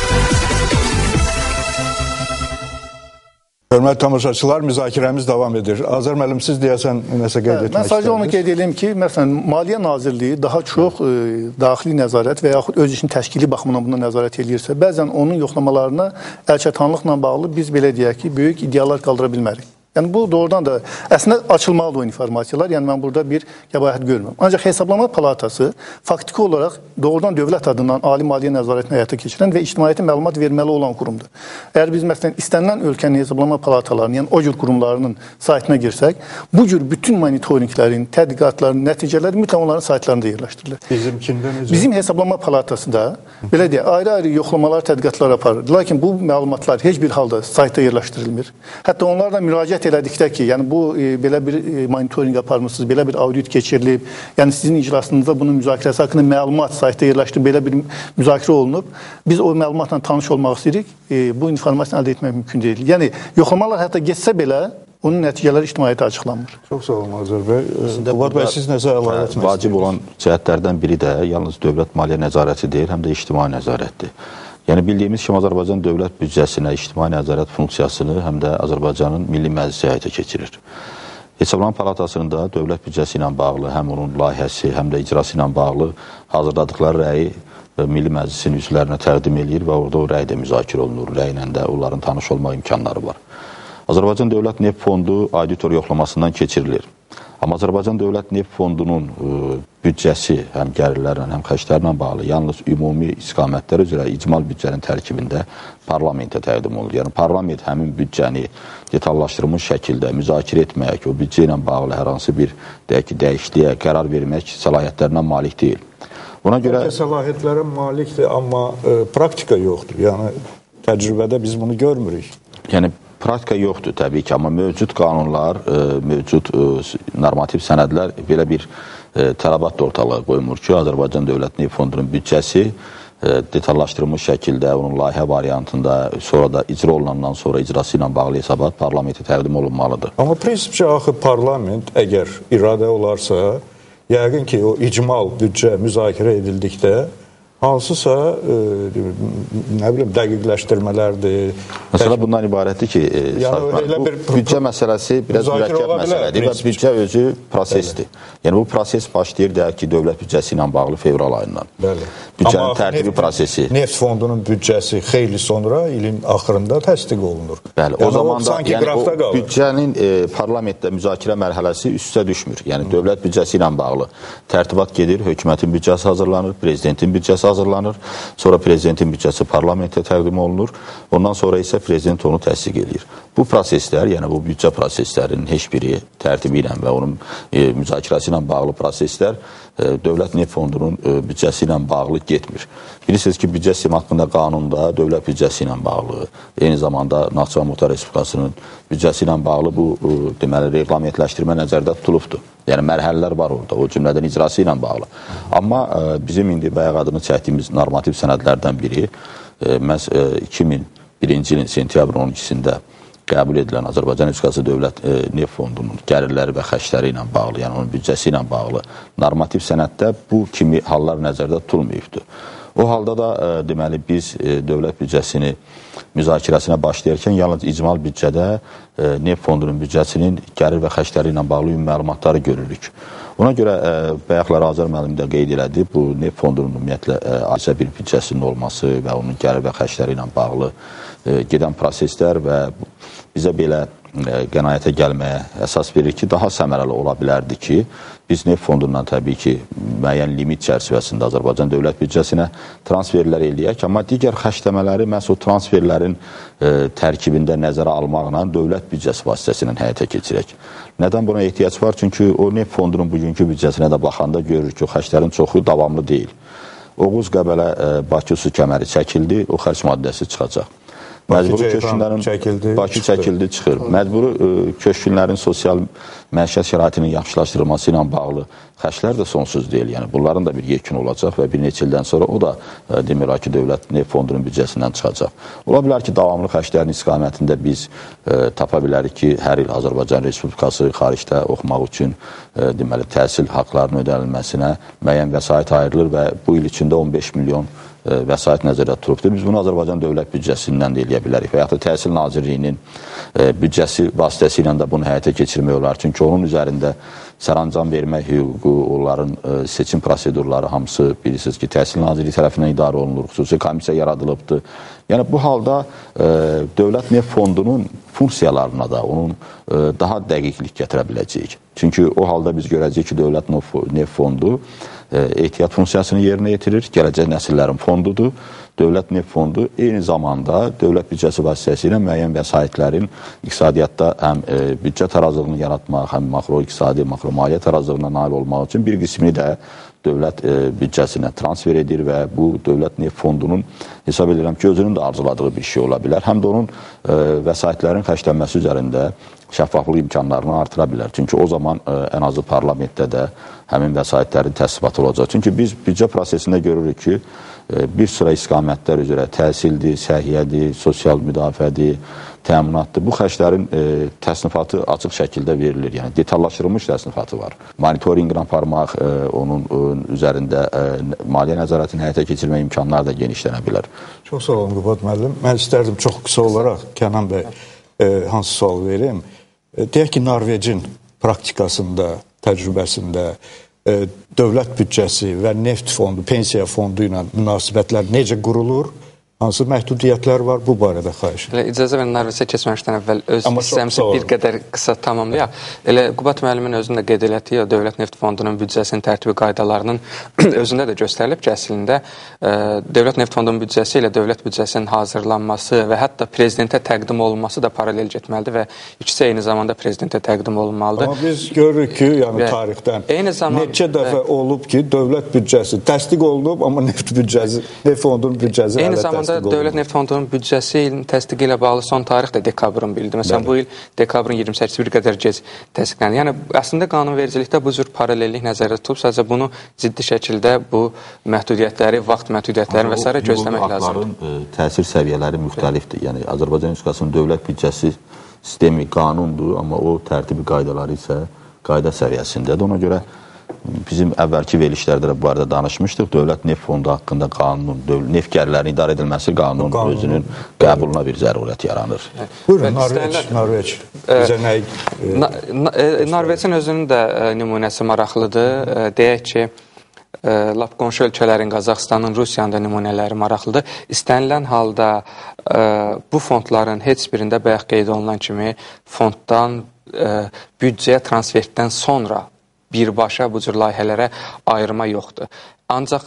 S1: Hörmətli tamaşaçılar, müzakirəmiz davam edir. Azər müəllim, siz deyəsən nəsə qeyd etmək istəyirsiniz?
S4: Mən sadəcə onu qeyd edeyim ki, məsələn, Maliyyə Nazirliyi daha çox daxili nəzarət və yaxud öz işin təşkili baxımından buna nəzarət edirsə, bəzən onun yoxlamalarına əlçatanlıqla bağlı biz belə deyək ki, böyük iddialar qaldıra bilmərik. Yəni bu doğrudan da əslində açılmalıdır o informasiyalar. Yəni mən burada bir qəbahət görmürəm. Ancaq Hesablama Palatası faktiki olaraq doğrudan dövlət adından ali maliyyə nəzarətini həyata keçirən və ictimaiyyətə məlumat verməli olan qurumdur. Əgər biz məsələn istənilən ölkənin hesablama palatalarının, yəni o cür qurumlarının saytına girsək, bu cür bütün monitorinqlərin, tədqiqatların nəticələri mütləq onların saytlarında yerləşdirilir.
S1: Bizimkində necə?
S4: Bizim Hesablama Palatası da belə deyək, ayrı-ayrı yoxlamalar, tədqiqatlar aparır. Lakin bu məlumatlar heç bir halda saytda yerləşdirilmir. Hətta onlarla müraciət elədikdə ki, yəni bu belə bir monitorinq aparmışsınız, belə bir audit keçirilib, yəni sizin iclasınızda bunun müzakirəsi haqqında məlumat saytda yerləşdirib, belə bir müzakirə olunub. Biz o məlumatla tanış olmaq istəyirik, bu informasiyanı əldə etmək mümkün deyil. Yəni yoxlamalar hətta geçsə belə, onun nəticələri ictimaiyyətə açıqlanmır.
S1: Çox sağ olun Azər bəy. Fuad bəy, siz nəzə əlavə etmək istəyirsiniz?
S2: Vacib olan cəhətlərdən biri də yalnız dövlət maliyyə nəzarəti deyil, həm də ictimai nəzarətdir. Yəni bildiyimiz kimi Azərbaycan dövlət büdcəsinə ictimai nəzarət funksiyasını həm də Azərbaycanın Milli Məclisi həyata keçirir. Hesablama Palatasının da dövlət büdcəsi ilə bağlı, həm onun layihəsi, həm də icrası ilə bağlı hazırladıkları rəyi Milli Məclisin üzvlərinə təqdim edir və orada o rəy də müzakirə olunur. Rəylə də onların tanış olma imkanları var. Azərbaycan Dövlət Neft Fondu auditor yoxlamasından keçirilir. Amma Azərbaycan Dövlət Neft Fondunun büdcəsi həm gəlirlərlə, həm xərclərlə bağlı yalnız ümumi istiqamətlər üzrə icmal büdcənin tərkibində parlamentə təqdim olunur. Yəni parlament həmin büdcəni detallaşdırılmış şəkildə müzakirə etmək, o büdcə ilə bağlı hər hansı bir dəyişikliyə qərar vermək səlahiyyətlərindən malik deyil. Buna görə
S1: səlahiyyətlərə malikdir, amma praktika yoxdur. Yəni təcrübədə biz bunu görmürük.
S2: Yəni praktika yoxdur təbii ki, amma mövcud qanunlar, mövcud normativ sənədlər belə bir tələbat da ortalığa qoymur ki, Azərbaycan Dövlət Neft Fondunun büdcəsi detallaşdırılmış şəkildə onun layihə variantında, sonra da icra olunandan sonra icrası ilə bağlı hesabat parlamentə təqdim olunmalıdır.
S1: Amma prinsipcə axı parlament əgər iradə olarsa, yəqin ki, o icmal büdcə müzakirə edildikdə hansısa, nə bilim, dəqiqləşdirmələrdir.
S2: Məsələ bundan ibarətdir ki, büdcə məsələsi biraz mürəkkəb məsələdir və büdcə özü prosesdir. Yəni, bu proses başlayır, deyək ki, dövlət büdcəsi ilə bağlı fevral ayından. Büdcənin tərtibi prosesi.
S1: Neft fondunun büdcəsi xeyli sonra, ilin axırında təsdiq olunur.
S2: Bəli, o zaman da o büdcənin parlamentdə müzakirə mərhələsi üstə düşmür. Yəni, dövlət büdcəsi ilə bağlı tərtibat gedir, hökumətin büdcəsi hazırlanır, prezidentin büdcəsi hazırlanır. Sonra prezidentin büdcəsi parlamentə təqdim olunur. Ondan sonra isə prezident onu təsdiq edir. Bu proseslər, yəni bu büdcə proseslərinin heç biri tərtibi ilə və onun müzakirəsi ilə bağlı proseslər Dövlət Neft Fondunun büdcəsi ilə bağlı getmir. Bilirsiniz ki, büdcə sistemi haqqında qanunda dövlət büdcəsi ilə bağlı, eyni zamanda Naxçıvan Muxtar Respublikasının büdcəsi ilə bağlı bu deməli reqlamentləşdirmə nəzərdə tutulubdur. Yəni mərhələlər var orada, o cümlədən icrası ilə bağlı. Amma bizim indi bayaq adını çəkdiyimiz normativ sənədlərdən biri məhz 2001-ci ilin sentyabrın 12-sində qəbul edilən Azərbaycan Respublikası Dövlət Neft Fondunun gəlirləri və xərcləri ilə bağlı, yəni onun büdcəsi ilə bağlı normativ sənəddə bu kimi hallar nəzərdə tutulmayıbdır. O halda da deməli biz dövlət büdcəsini müzakirəsinə başlayarkən yalnız icmal büdcədə Neft Fondunun büdcəsinin gəlir və xərcləri ilə bağlı ümumi məlumatları görürük. Ona görə bayaqlar Azər müəllim də qeyd elədi, bu Neft Fondunun ümumiyyətlə ayrıca bir büdcəsinin olması və onun gəlir və xərcləri ilə bağlı gedən proseslər və bizə belə qənaətə gəlməyə əsas verir ki, daha səmərəli ola bilərdi ki, biz Neft Fondundan təbii ki, müəyyən limit çərçivəsində Azərbaycan dövlət büdcəsinə transferlər eləyək, amma digər xərcləmələri məhz o transferlərin tərkibində nəzərə almaqla dövlət büdcəsi vasitəsilə həyata keçirək. Nədən buna ehtiyac var? Çünki o Neft Fondunun bugünkü büdcəsinə də baxanda görürük ki, o xərclərin çoxu davamlı deyil. Oğuz Qəbələ Bakı su kəməri çəkildi, o xərc maddəsi çıxacaq. Məcburi köçkünlərin Bakı çəkildi, çıxır. Məcburi köçkünlərin sosial məişət şəraitinin yaxşılaşdırılması ilə bağlı xərclər də sonsuz deyil. Yəni bunların da bir yekun olacaq və bir neçə ildən sonra o da demək olar ki, Dövlət Neft Fondunun büdcəsindən çıxacaq. Ola bilər ki, davamlı xərclərin istiqamətində biz tapa bilərik ki, hər il Azərbaycan Respublikası xaricdə oxumaq üçün deməli təhsil haqqlarının ödənilməsinə müəyyən vəsait ayrılır və bu il içində 15 milyon vəsait nəzərdə tutulubdur. Biz bunu Azərbaycan dövlət büdcəsindən də eləyə bilərik və yaxud da Təhsil Nazirliyinin büdcəsi vasitəsilə də bunu həyata keçirmək olar. Çünki onun üzərində sərəncam vermək hüququ, onların seçim prosedurları hamısı bilirsiniz ki, Təhsil Nazirliyi tərəfindən idarə olunur, xüsusi komissiya yaradılıbdır. Yəni bu halda Dövlət Neft Fondunun funksiyalarına da onun daha dəqiqlik gətirə biləcəyik. Çünki o halda biz görəcəyik ki, Dövlət Neft Fondu ehtiyat funksiyasını yerinə yetirir, gələcək nəsillərin fondudur. Dövlət Neft Fondu eyni zamanda dövlət büdcəsi vasitəsilə müəyyən vəsaitlərin iqtisadiyyatda həm büdcə tarazlığını yaratmaq, həm makro-iqtisadi, makro-maliyyə tarazlığına nail olmaq üçün bir qismini də dövlət büdcəsinə transfer edir və bu Dövlət Neft Fondunun hesab edirəm ki, özünün də arzuladığı bir şey ola bilər. Həm də onun vəsaitlərin xərclənməsi üzərində şəffaflıq imkanlarını artıra bilər. Çünki o zaman ən azı parlamentdə də həmin vəsaitlərin təsdiqatı olacaq. Çünki biz büdcə prosesində görürük ki, bir sıra istiqamətlər üzrə təhsildir, səhiyyədir, sosial müdafiədir, təminatdır. Bu xərclərin təsnifatı açıq şəkildə verilir. Yəni detallaşdırılmış təsnifatı var. Monitorinqlə aparmaq, onun üzərində maliyyə nəzarətini həyata keçirmə imkanları da genişlənə bilər.
S1: Çox sağ olun Qubad müəllim. Mən istərdim çox qısa olaraq Kənan bəy hansı sual verim? Deyək ki, Norvecin praktikasında, təcrübəsində dövlət büdcəsi və neft fondu, pensiya fondu ilə münasibətlər necə qurulur? Hansı məhdudiyyətlər var bu barədə xahiş?
S3: Elə icazə verin Norveçə keçməmişdən əvvəl öz hissəmizi bir qədər qısa tamamlayaq. Elə Qubad müəllimin özünün də qeyd elədiyi o Dövlət Neft Fondunun büdcəsinin tərtibi qaydalarının özündə də göstərilib ki, əslində Dövlət Neft Fondunun büdcəsi ilə dövlət büdcəsinin hazırlanması və hətta prezidentə təqdim olunması da paralel getməlidir və ikisi eyni zamanda prezidentə təqdim olunmalıdır.
S1: Amma biz görürük ki, yəni tarixdən neçə dəfə olub ki, dövlət büdcəsi təsdiq olunub, amma neft fondunun büdcəsi
S3: eyni zamanda Dövlət Neft Fondunun büdcəsinin təsdiqi ilə bağlı son tarix də dekabrın biridir. Məsələn, bu il dekabrın 28-i bir qədər gec təsdiqlənir. Yəni, əslində qanunvericilikdə bu cür paralellik nəzərdə tutulub, sadəcə bunu ciddi şəkildə bu məhdudiyyətləri, vaxt məhdudiyyətləri və s. gözləmək lazımdır.
S2: Aktların təsir səviyyələri müxtəlifdir. Yəni, Azərbaycan Respublikasının dövlət büdcəsi sistemi qanundur, amma o tərtibi qaydaları isə qayda səviyyəsindədir. Ona görə bizim əvvəlki verilişlərdə də bu arada danışmışdıq. Dövlət Neft Fondu haqqında qanun, neft gəlirlərinin idarə edilməsi qanunun özünün qəbuluna bir zərurət yaranır.
S1: Buyurun, Norveç.
S3: Norveçin özünün də nümunəsi maraqlıdır. Deyək ki, lap qonşu ölkələrin, Qazaxıstanın, Rusiyanın da nümunələri maraqlıdır. İstənilən halda bu fondların heç birində bayaq qeyd olunan kimi fonddan büdcəyə transferdən sonra birbaşa bu cür layihələrə ayırma yoxdur. Ancaq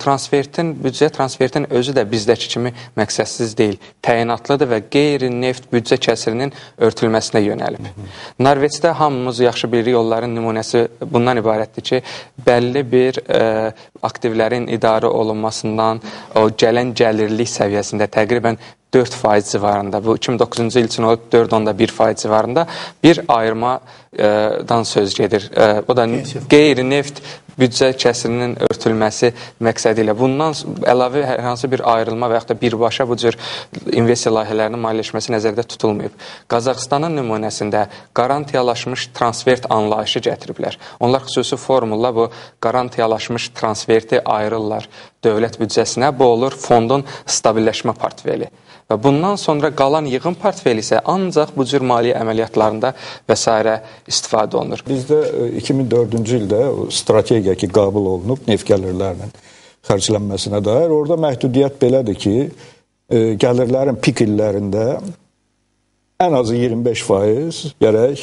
S3: büdcə transfertin özü də bizdəki kimi məqsədsiz deyil, təyinatlıdır və qeyri-neft büdcə kəsirinin örtülməsinə yönəlib. Norveçdə hamımız yaxşı bilirik, onların nümunəsi bundan ibarətdir ki, bəlli bir aktivlərin idarə olunmasından o gələn gəlirlik səviyyəsində təqribən 4% civarında, bu 2009-cu il üçün o 4,1% civarında bir ayırmadan söz gedir. O da qeyri-neft büdcə kəsirinin örtülməsi məqsədi ilə. Bundan əlavə hər hansı bir ayrılma və yaxud da birbaşa bu cür investisiya layihələrinin maliyyələşməsi nəzərdə tutulmayıb. Qazaxıstanın nümunəsində qarantiyalaşmış transfert anlayışı gətiriblər. Onlar xüsusi formulla bu qarantiyalaşmış transferti ayırırlar dövlət büdcəsinə. Bu olur fondun stabilləşmə portfeli. Və bundan sonra qalan yığım portfeli isə ancaq bu cür maliyyə əməliyyatlarında və s. istifadə olunur.
S1: Bizdə 2004-cü ildə strategiya ki, qəbul olunub neft gəlirlərinin xərclənməsinə dair. Orada məhdudiyyət belədir ki, gəlirlərin pik illərində ən azı 25% gərək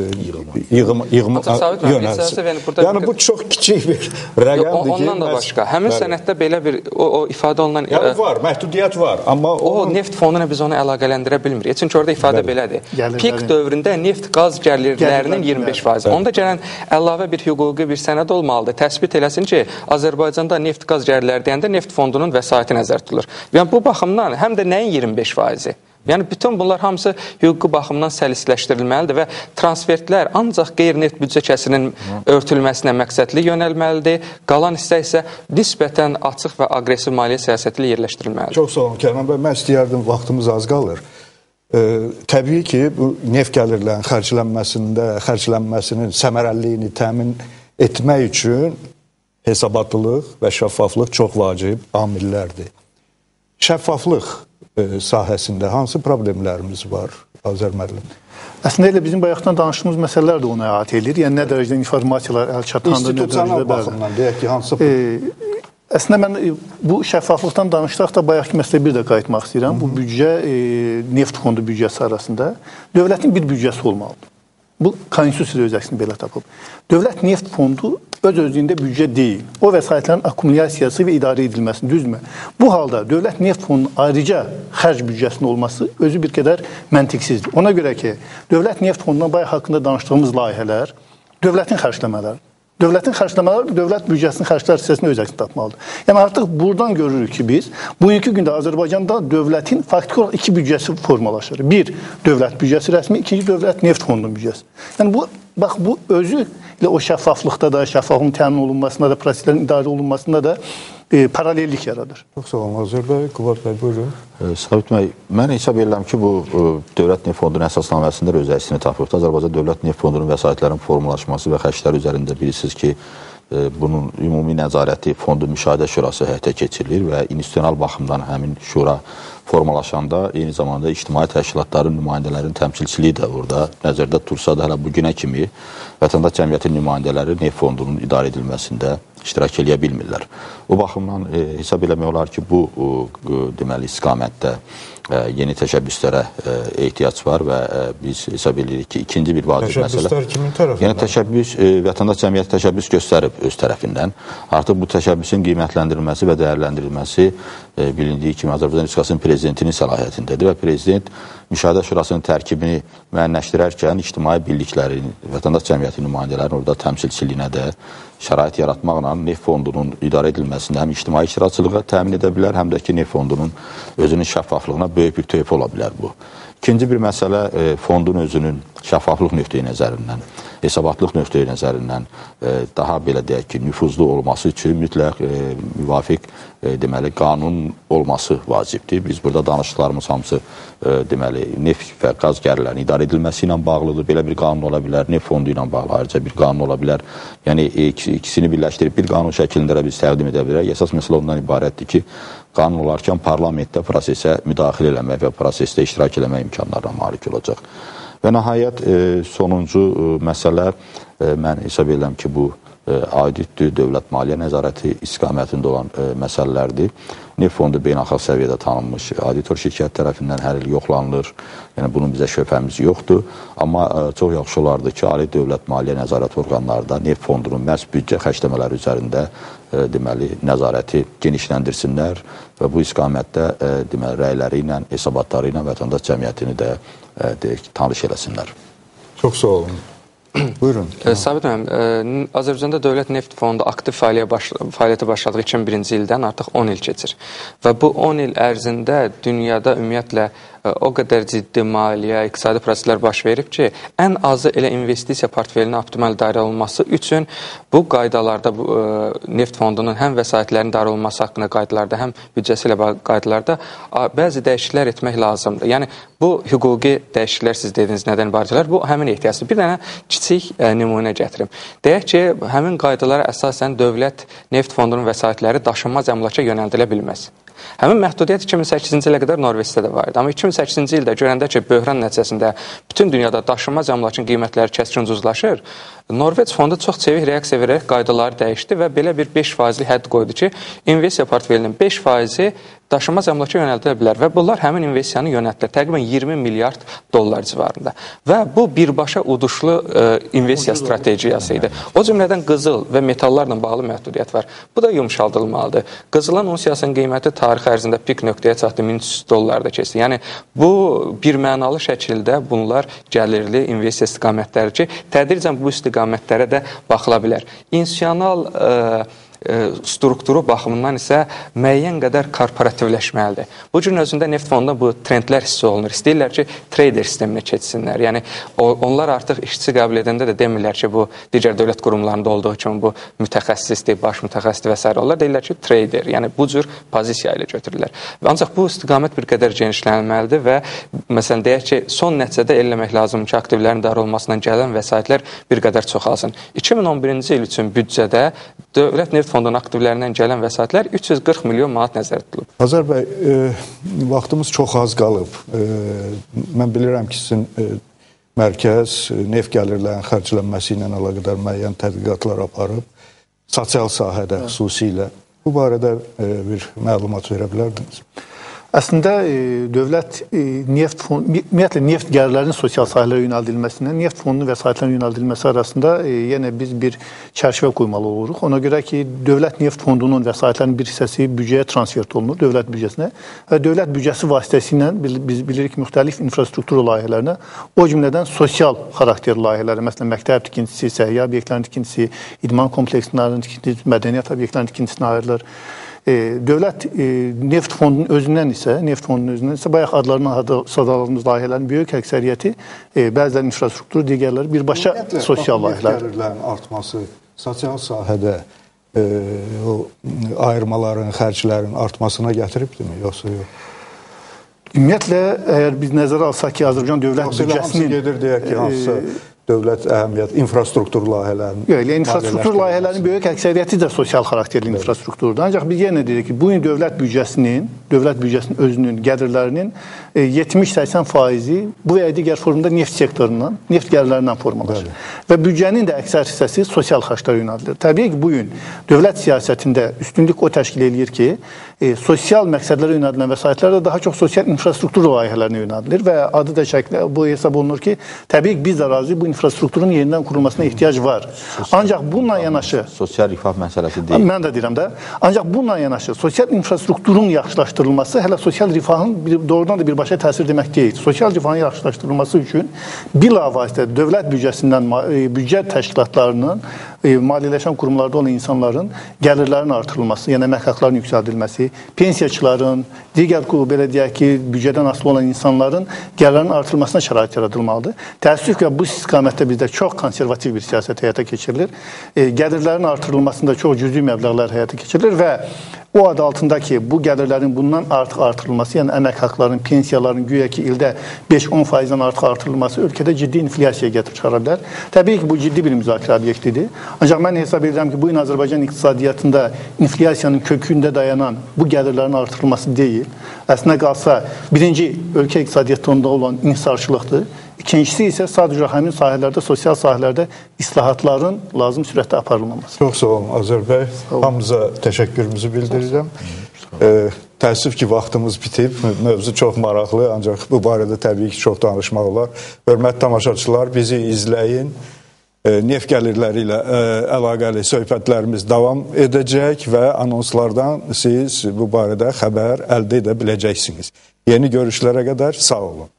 S1: yığıma yönəlsin. Yəni bu çox kiçik bir rəqəmdir ki,
S3: ondan da başqa. Həmin sənəddə belə bir o ifadə olunan
S1: var, məhdudiyyət var, amma
S3: o neft fonduna biz onu əlaqələndirə bilmirik. Çünki orada ifadə belədir. Pik dövründə neft qaz gəlirlərinin 25%. Onda gələn əlavə bir hüquqi bir sənəd olmalıdır. Təsbit eləsin ki, Azərbaycanda neft qaz gəlirləri deyəndə neft fondunun vəsaiti nəzərdə tutulur. Yəni bu baxımdan həm də nəyin 25%-i? Yəni bütün bunlar hamısı hüquqi baxımdan səlisləşdirilməlidir və transfertlər ancaq qeyri-neft büdcə kəsirinin örtülməsinə məqsədli yönəlməlidir. Qalan hissə isə nisbətən açıq və aqressiv maliyyə siyasəti ilə yerləşdirilməlidir.
S1: Çox sağ olun Kərəm bəy. Mən istəyərdim, vaxtımız az qalır. Təbii ki, bu neft gəlirlərinin xərclənməsinin səmərəliliyini təmin etmək üçün hesabatlılıq və şəffaflıq çox vacib amillərdir. Şəffaflıq sahəsində hansı problemlərimiz var Azər müəllim?
S4: Əslində elə bizim bayaqdan danışdığımız məsələlər də ona əhatə edir. Yəni nə dərəcədə informasiyalar əlçatandır,
S1: institusional baxımdan deyək ki, hansı
S4: əslində mən bu şəffaflıqdan danışdaq da bayaqki məsələyə bir də qayıtmaq istəyirəm. Bu büdcə neft fondu büdcəsi arasında dövlətin bir büdcəsi olmalıdır. Bu konstitusiyada öz əksini belə tapıb. Dövlət neft fondu öz-özlüyündə büdcə deyil. O vəsaitlərin akkumulyasiyası və idarə edilməsi, düzmü? Bu halda dövlət neft fondunun ayrıca xərc büdcəsinin olması özü bir qədər məntiqsizdir. Ona görə ki, dövlət neft fondundan bayaq haqqında danışdığımız layihələr dövlətin xərcləmələri. Dövlətin xərcləmələri dövlət büdcəsinin xərclər hissəsini öz əksini tapmalıdır. Yəni artıq buradan görürük ki, biz bugünkü gündə Azərbaycanda dövlətin faktiki olaraq iki büdcəsi formalaşır. Bir, dövlət büdcəsi rəsmi, ikinci dövlət neft fondunun büdcəsi. Yəni bu özü ilə o şəffaflıqda da, şəffaflığın təmin olunmasında da, proseslərin idarə olunmasında da paralellik yaradır.
S1: Çox sağ olun Azər bəy. Qubad bəy, buyurun.
S2: Sabit bəy, mən hesab edirəm ki, bu dövlət neft fondunun əsaslanmasında öz əksini tapıb. Azərbaycan dövlət neft fondunun vəsaitlərin formalaşması və xərclər üzərində bilirsiniz ki, bunun ümumi nəzarəti Fondun Müşahidə Şurası həyata keçirilir və institusional baxımdan həmin şura formalaşanda eyni zamanda ictimai təşkilatların nümayəndələrinin təmsilçiliyi də orada nəzərdə tutulsa da hələ bugünə kimi vətəndaş cəmiyyətin nümayəndələri neft fondunun idarə edilməsində iştirak edə bilmirlər. O baxımdan hesab eləmək olar ki, bu deməli istiqamətdə yeni təşəbbüslərə ehtiyac var və biz hesab edirik ki, ikinci bir vacib məsələ.
S1: Təşəbbüslər kimin tərəfindən?
S2: Yəni təşəbbüs, vətəndaş cəmiyyəti təşəbbüs göstərib öz tərəfindən. Artıq bu təşəbbüsün qiymətləndirilməsi və dəyərləndirilməsi bilindiyi kimi Azərbaycan Respublikasının prezidentinin səlahiyyətindədir və prezident Müşahidə Şurasının tərkibini müəyyənləşdirərkən ictimai birliklərin, vətəndaş cəmiyyəti nümayəndələrinin orada təmsilçiliyinə də şərait yaratmaqla neft fondunun idarə edilməsində həm ictimai iştirakçılığa təmin edə bilər, həm də ki, neft fondunun özünün şəffaflığına böyük bir töhfə ola bilər bu. İkinci bir məsələ fondun özünün şəffaflıq nöqteyi nəzərindən, hesabatlıq nöqteyi nəzərindən daha belə deyək ki, nüfuzlu olması üçün mütləq müvafiq deməli qanun olması vacibdir. Biz burada danışdıqlarımız hamısı deməli neft və qaz gəlirlərinin idarə edilməsi ilə bağlıdır. Belə bir qanun ola bilər, neft fondu ilə bağlı ayrıca bir qanun ola bilər. Yəni ikisini birləşdirib bir qanun şəklində biz təqdim edə bilərik. Əsas məsələ ondan ibarətdir ki, qanun olarkən parlamentdə prosesə müdaxilə eləmək və prosesdə iştirak eləmək imkanlarına malik olacaq. Və nəhayət sonuncu məsələ mən hesab edirəm ki, bu auditdir, dövlət maliyyə nəzarəti istiqamətində olan məsələlərdir. Neft fondu beynəlxalq səviyyədə tanınmış auditor şirkət tərəfindən hər il yoxlanılır. Yəni bunun bizə şübhəmiz yoxdur. Amma çox yaxşı olardı ki, ali dövlət maliyyə nəzarət orqanları da neft fondunun məhz büdcə xərcləmələri üzərində deməli nəzarəti genişləndirsinlər və bu istiqamətdə deməli rəyləri ilə, hesabatları ilə vətəndaş cəmiyyətini də tanış eləsinlər.
S1: Çox sağ olun. Buyurun.
S3: Sabit müəllim, Azərbaycanda Dövlət Neft Fondu aktiv fəaliyyətə başladığı 2001-ci ildən artıq 10 il keçir. Və bu 10 il ərzində dünyada ümumiyyətlə o qədər ciddi maliyyə, iqtisadi proseslər baş verib ki, ən azı elə investisiya portfelinə optimal dairə olunması üçün bu qaydalarda, neft fondunun həm vəsaitlərin dairə olunması haqqında qaydalarda, həm büdcəsi ilə qaydalarda bəzi dəyişikliklər etmək lazımdır. Yəni, bu hüquqi dəyişikliklər siz dediniz nədən ibarətlər, bu həmin ehtiyacdır. Bir dənə kiçik nümunə gətirim. Deyək ki, həmin qaydalara əsasən Dövlət Neft Fondunun vəsaitləri daşınmaz əmlaka yönəldilə bilməz. Həmin məhdudiyyət 2008-ci ilə qədər Norveçdə də var idi. Amma 2008-ci ildə görəndə ki, böhran nəticəsində bütün dünyada daşınmaz əmlakın qiymətləri kəskin ucuzlaşır, Norveç fondu çox çevik reaksiya verərək qaydaları dəyişdi və belə bir 5%lik hədd qoydu ki, investisiya portfelinin 5%-i daşınmaz əmlaka yönəldilə bilər və bunlar həmin investisiyanı yönəltdilər. Təqribən 20 milyard dollar civarında. Və bu birbaşa uduşlu investisiya strategiyası idi. O cümlədən qızıl və metallarla bağlı məhdudiyyət var. Bu da yumşaldılmalıdır. Qızılın unsiyasının qiyməti tarix ərzində pik nöqtəyə çatdı, 1300 dollarda keçdi. Yəni, bu bir mənalı şəkildə bunlar gəlirli investisiya istiqamətləri ki, tədricən bu istiqamətlərə də baxıla bilər. İnstitusional strukturu baxımından isə müəyyən qədər korporativləşməlidir. Bu gün özündə neft fondunda bu trendlər hiss olunur. İstəyirlər ki, trader sisteminə keçsinlər. Yəni, onlar artıq işçi qəbul edəndə də demirlər ki, bu digər dövlət qurumlarında olduğu kimi bu mütəxəssisdir, baş mütəxəssisdir və s. Onlar deyirlər ki, trader, yəni bu cür pozisiya ilə götürürlər. Ancaq bu istiqamət bir qədər genişlənməlidir və məsələn, deyək ki, son nəticədə eləmək lazım ki, aktivlərin idarə olmasından gələn vəsaitlər bir qədər çoxalsın. 2011-ci il üçün büdcədə Dövlət Neft Fondunun aktivlərindən gələn vəsaitlər 340 milyon manat nəzərdə tutulub.
S1: Azər bəy, vaxtımız çox az qalıb. Mən bilirəm ki, sizin mərkəz neft gəlirlərinin xərclənməsi ilə əlaqədar müəyyən tədqiqatlar aparıb, sosial sahədə xüsusilə. Bu barədə bir məlumat verə bilərdiniz?
S4: Əslində, dövlət neft fondu, ümumiyyətlə neft gəlirlərinin sosial sahələrə yönəldilməsindən neft fondunun vəsaitlərinin yönəldilməsi arasında yenə biz bir çərçivə qoymalı oluruq. Ona görə ki, dövlət neft fondunun vəsaitlərinin bir hissəsi büdcəyə transfer olunur, dövlət büdcəsinə və dövlət büdcəsi vasitəsilə biz bilirik müxtəlif infrastruktur layihələrinə, o cümlədən sosial xarakterli layihələrə, məsələn, məktəb tikintisi, səhiyyə obyektlərinin tikintisi, idman komplekslərinin tikintisi, mədəniyyət obyektlərinin tikintisinə ayrılır. Dövlət neft fondunun özündən isə, bayaq adlarını sadaladığımız layihələrin böyük əksəriyyəti, bəziləri infrastruktur, digərləri birbaşa sosial layihələr.
S1: Gəlirlərin artması sosial sahədə o ayırmaların, xərclərin artmasına gətiribdirmi, yoxsa yox?
S4: Ümumiyyətlə, əgər biz nəzərə alsaq ki, Azərbaycan dövlət büdcəsinin...
S1: gedir deyək ki, hansısa dövlət əhəmiyyət, infrastruktur layihələrinin...
S4: Yox, infrastruktur layihələrinin böyük əksəriyyəti də sosial xarakterli infrastrukturdur. Ancaq biz yenə dedik ki, bu gün dövlət büdcəsinin özünün gəlirlərinin 70-80% bu və ya digər formada neft sektorundan, neft gəlirlərindən formalaşır. Və büdcənin də əksər hissəsi sosial xərclərə yönəldilir. Təbii ki, bu gün dövlət siyasətində üstünlük o təşkil edir ki, sosial məqsədlərə yönədilən vəsaitlərdə daha çox sosial infrastruktur layihələrinə yönədilir və adı da şəkildə bu hesab olunur ki, təbii ki, biz də razı bu infrastrukturun yenidən qurulmasına ehtiyac var. Ancaq bununla yanaşı...
S2: Sosial rifah məsələsi deyil.
S4: Mən də deyirəm də. Ancaq bununla yanaşı sosial infrastrukturun yaxşılaşdırılması hələ sosial rifahın doğrudan da birbaşa təsir demək deyil. Sosial rifahın yaxşılaşdırılması üçün bilavasitə dövlət büdcəsindən, büdcə təşkilatlarının, maliyyələşən qurumlarda olan insanların gəlirlərin artırılması, yəni əmək haqqlarının yüksəldilməsi, pensiyaçıların, digər belə deyək ki, büdcədən asılı olan insanların gəlirlərin artırılmasına şərait yaradılmalıdır. Təəssüf ki, bu istiqamətdə bizdə çox konservativ bir siyasət həyata keçirilir. Gəlirlərin artırılmasında çox cüzi məbləğlər həyata keçirilir və o adı altında ki, bu gəlirlərin bundan artıq artırılması, yəni əmək haqqlarının, pensiyaların güya ki, ildə 5-10%-dən artıq artırılması ölkədə ciddi inflyasiyaya gətirib çıxara bilər. Təbii ki, bu ciddi bir müzakirə obyektidir. Ancaq mən hesab edirəm ki, bu gün Azərbaycan iqtisadiyyatında inflyasiyanın kökündə dayanan bu gəlirlərin artırılması deyil. Əslində qalsa, birinci ölkə iqtisadiyyatında olan inhisarçılıqdır. İkincisi isə sadəcə həmin sahələrdə, sosial sahələrdə islahatların lazım sürətdə aparılmaması.
S1: Çox sağ olun Azər bəy. Hamınıza təşəkkürümüzü bildirirəm. Təəssüf ki, vaxtımız bitib. Mövzu çox maraqlı, ancaq bu barədə təbii ki, çox danışmaq olar. Hörmətli tamaşaçılar, bizi izləyin. Neft gəlirləri ilə əlaqəli söhbətlərimiz davam edəcək və anonslardan siz bu barədə xəbər əldə edə biləcəksiniz. Yeni görüşlərə qədər sağ olun.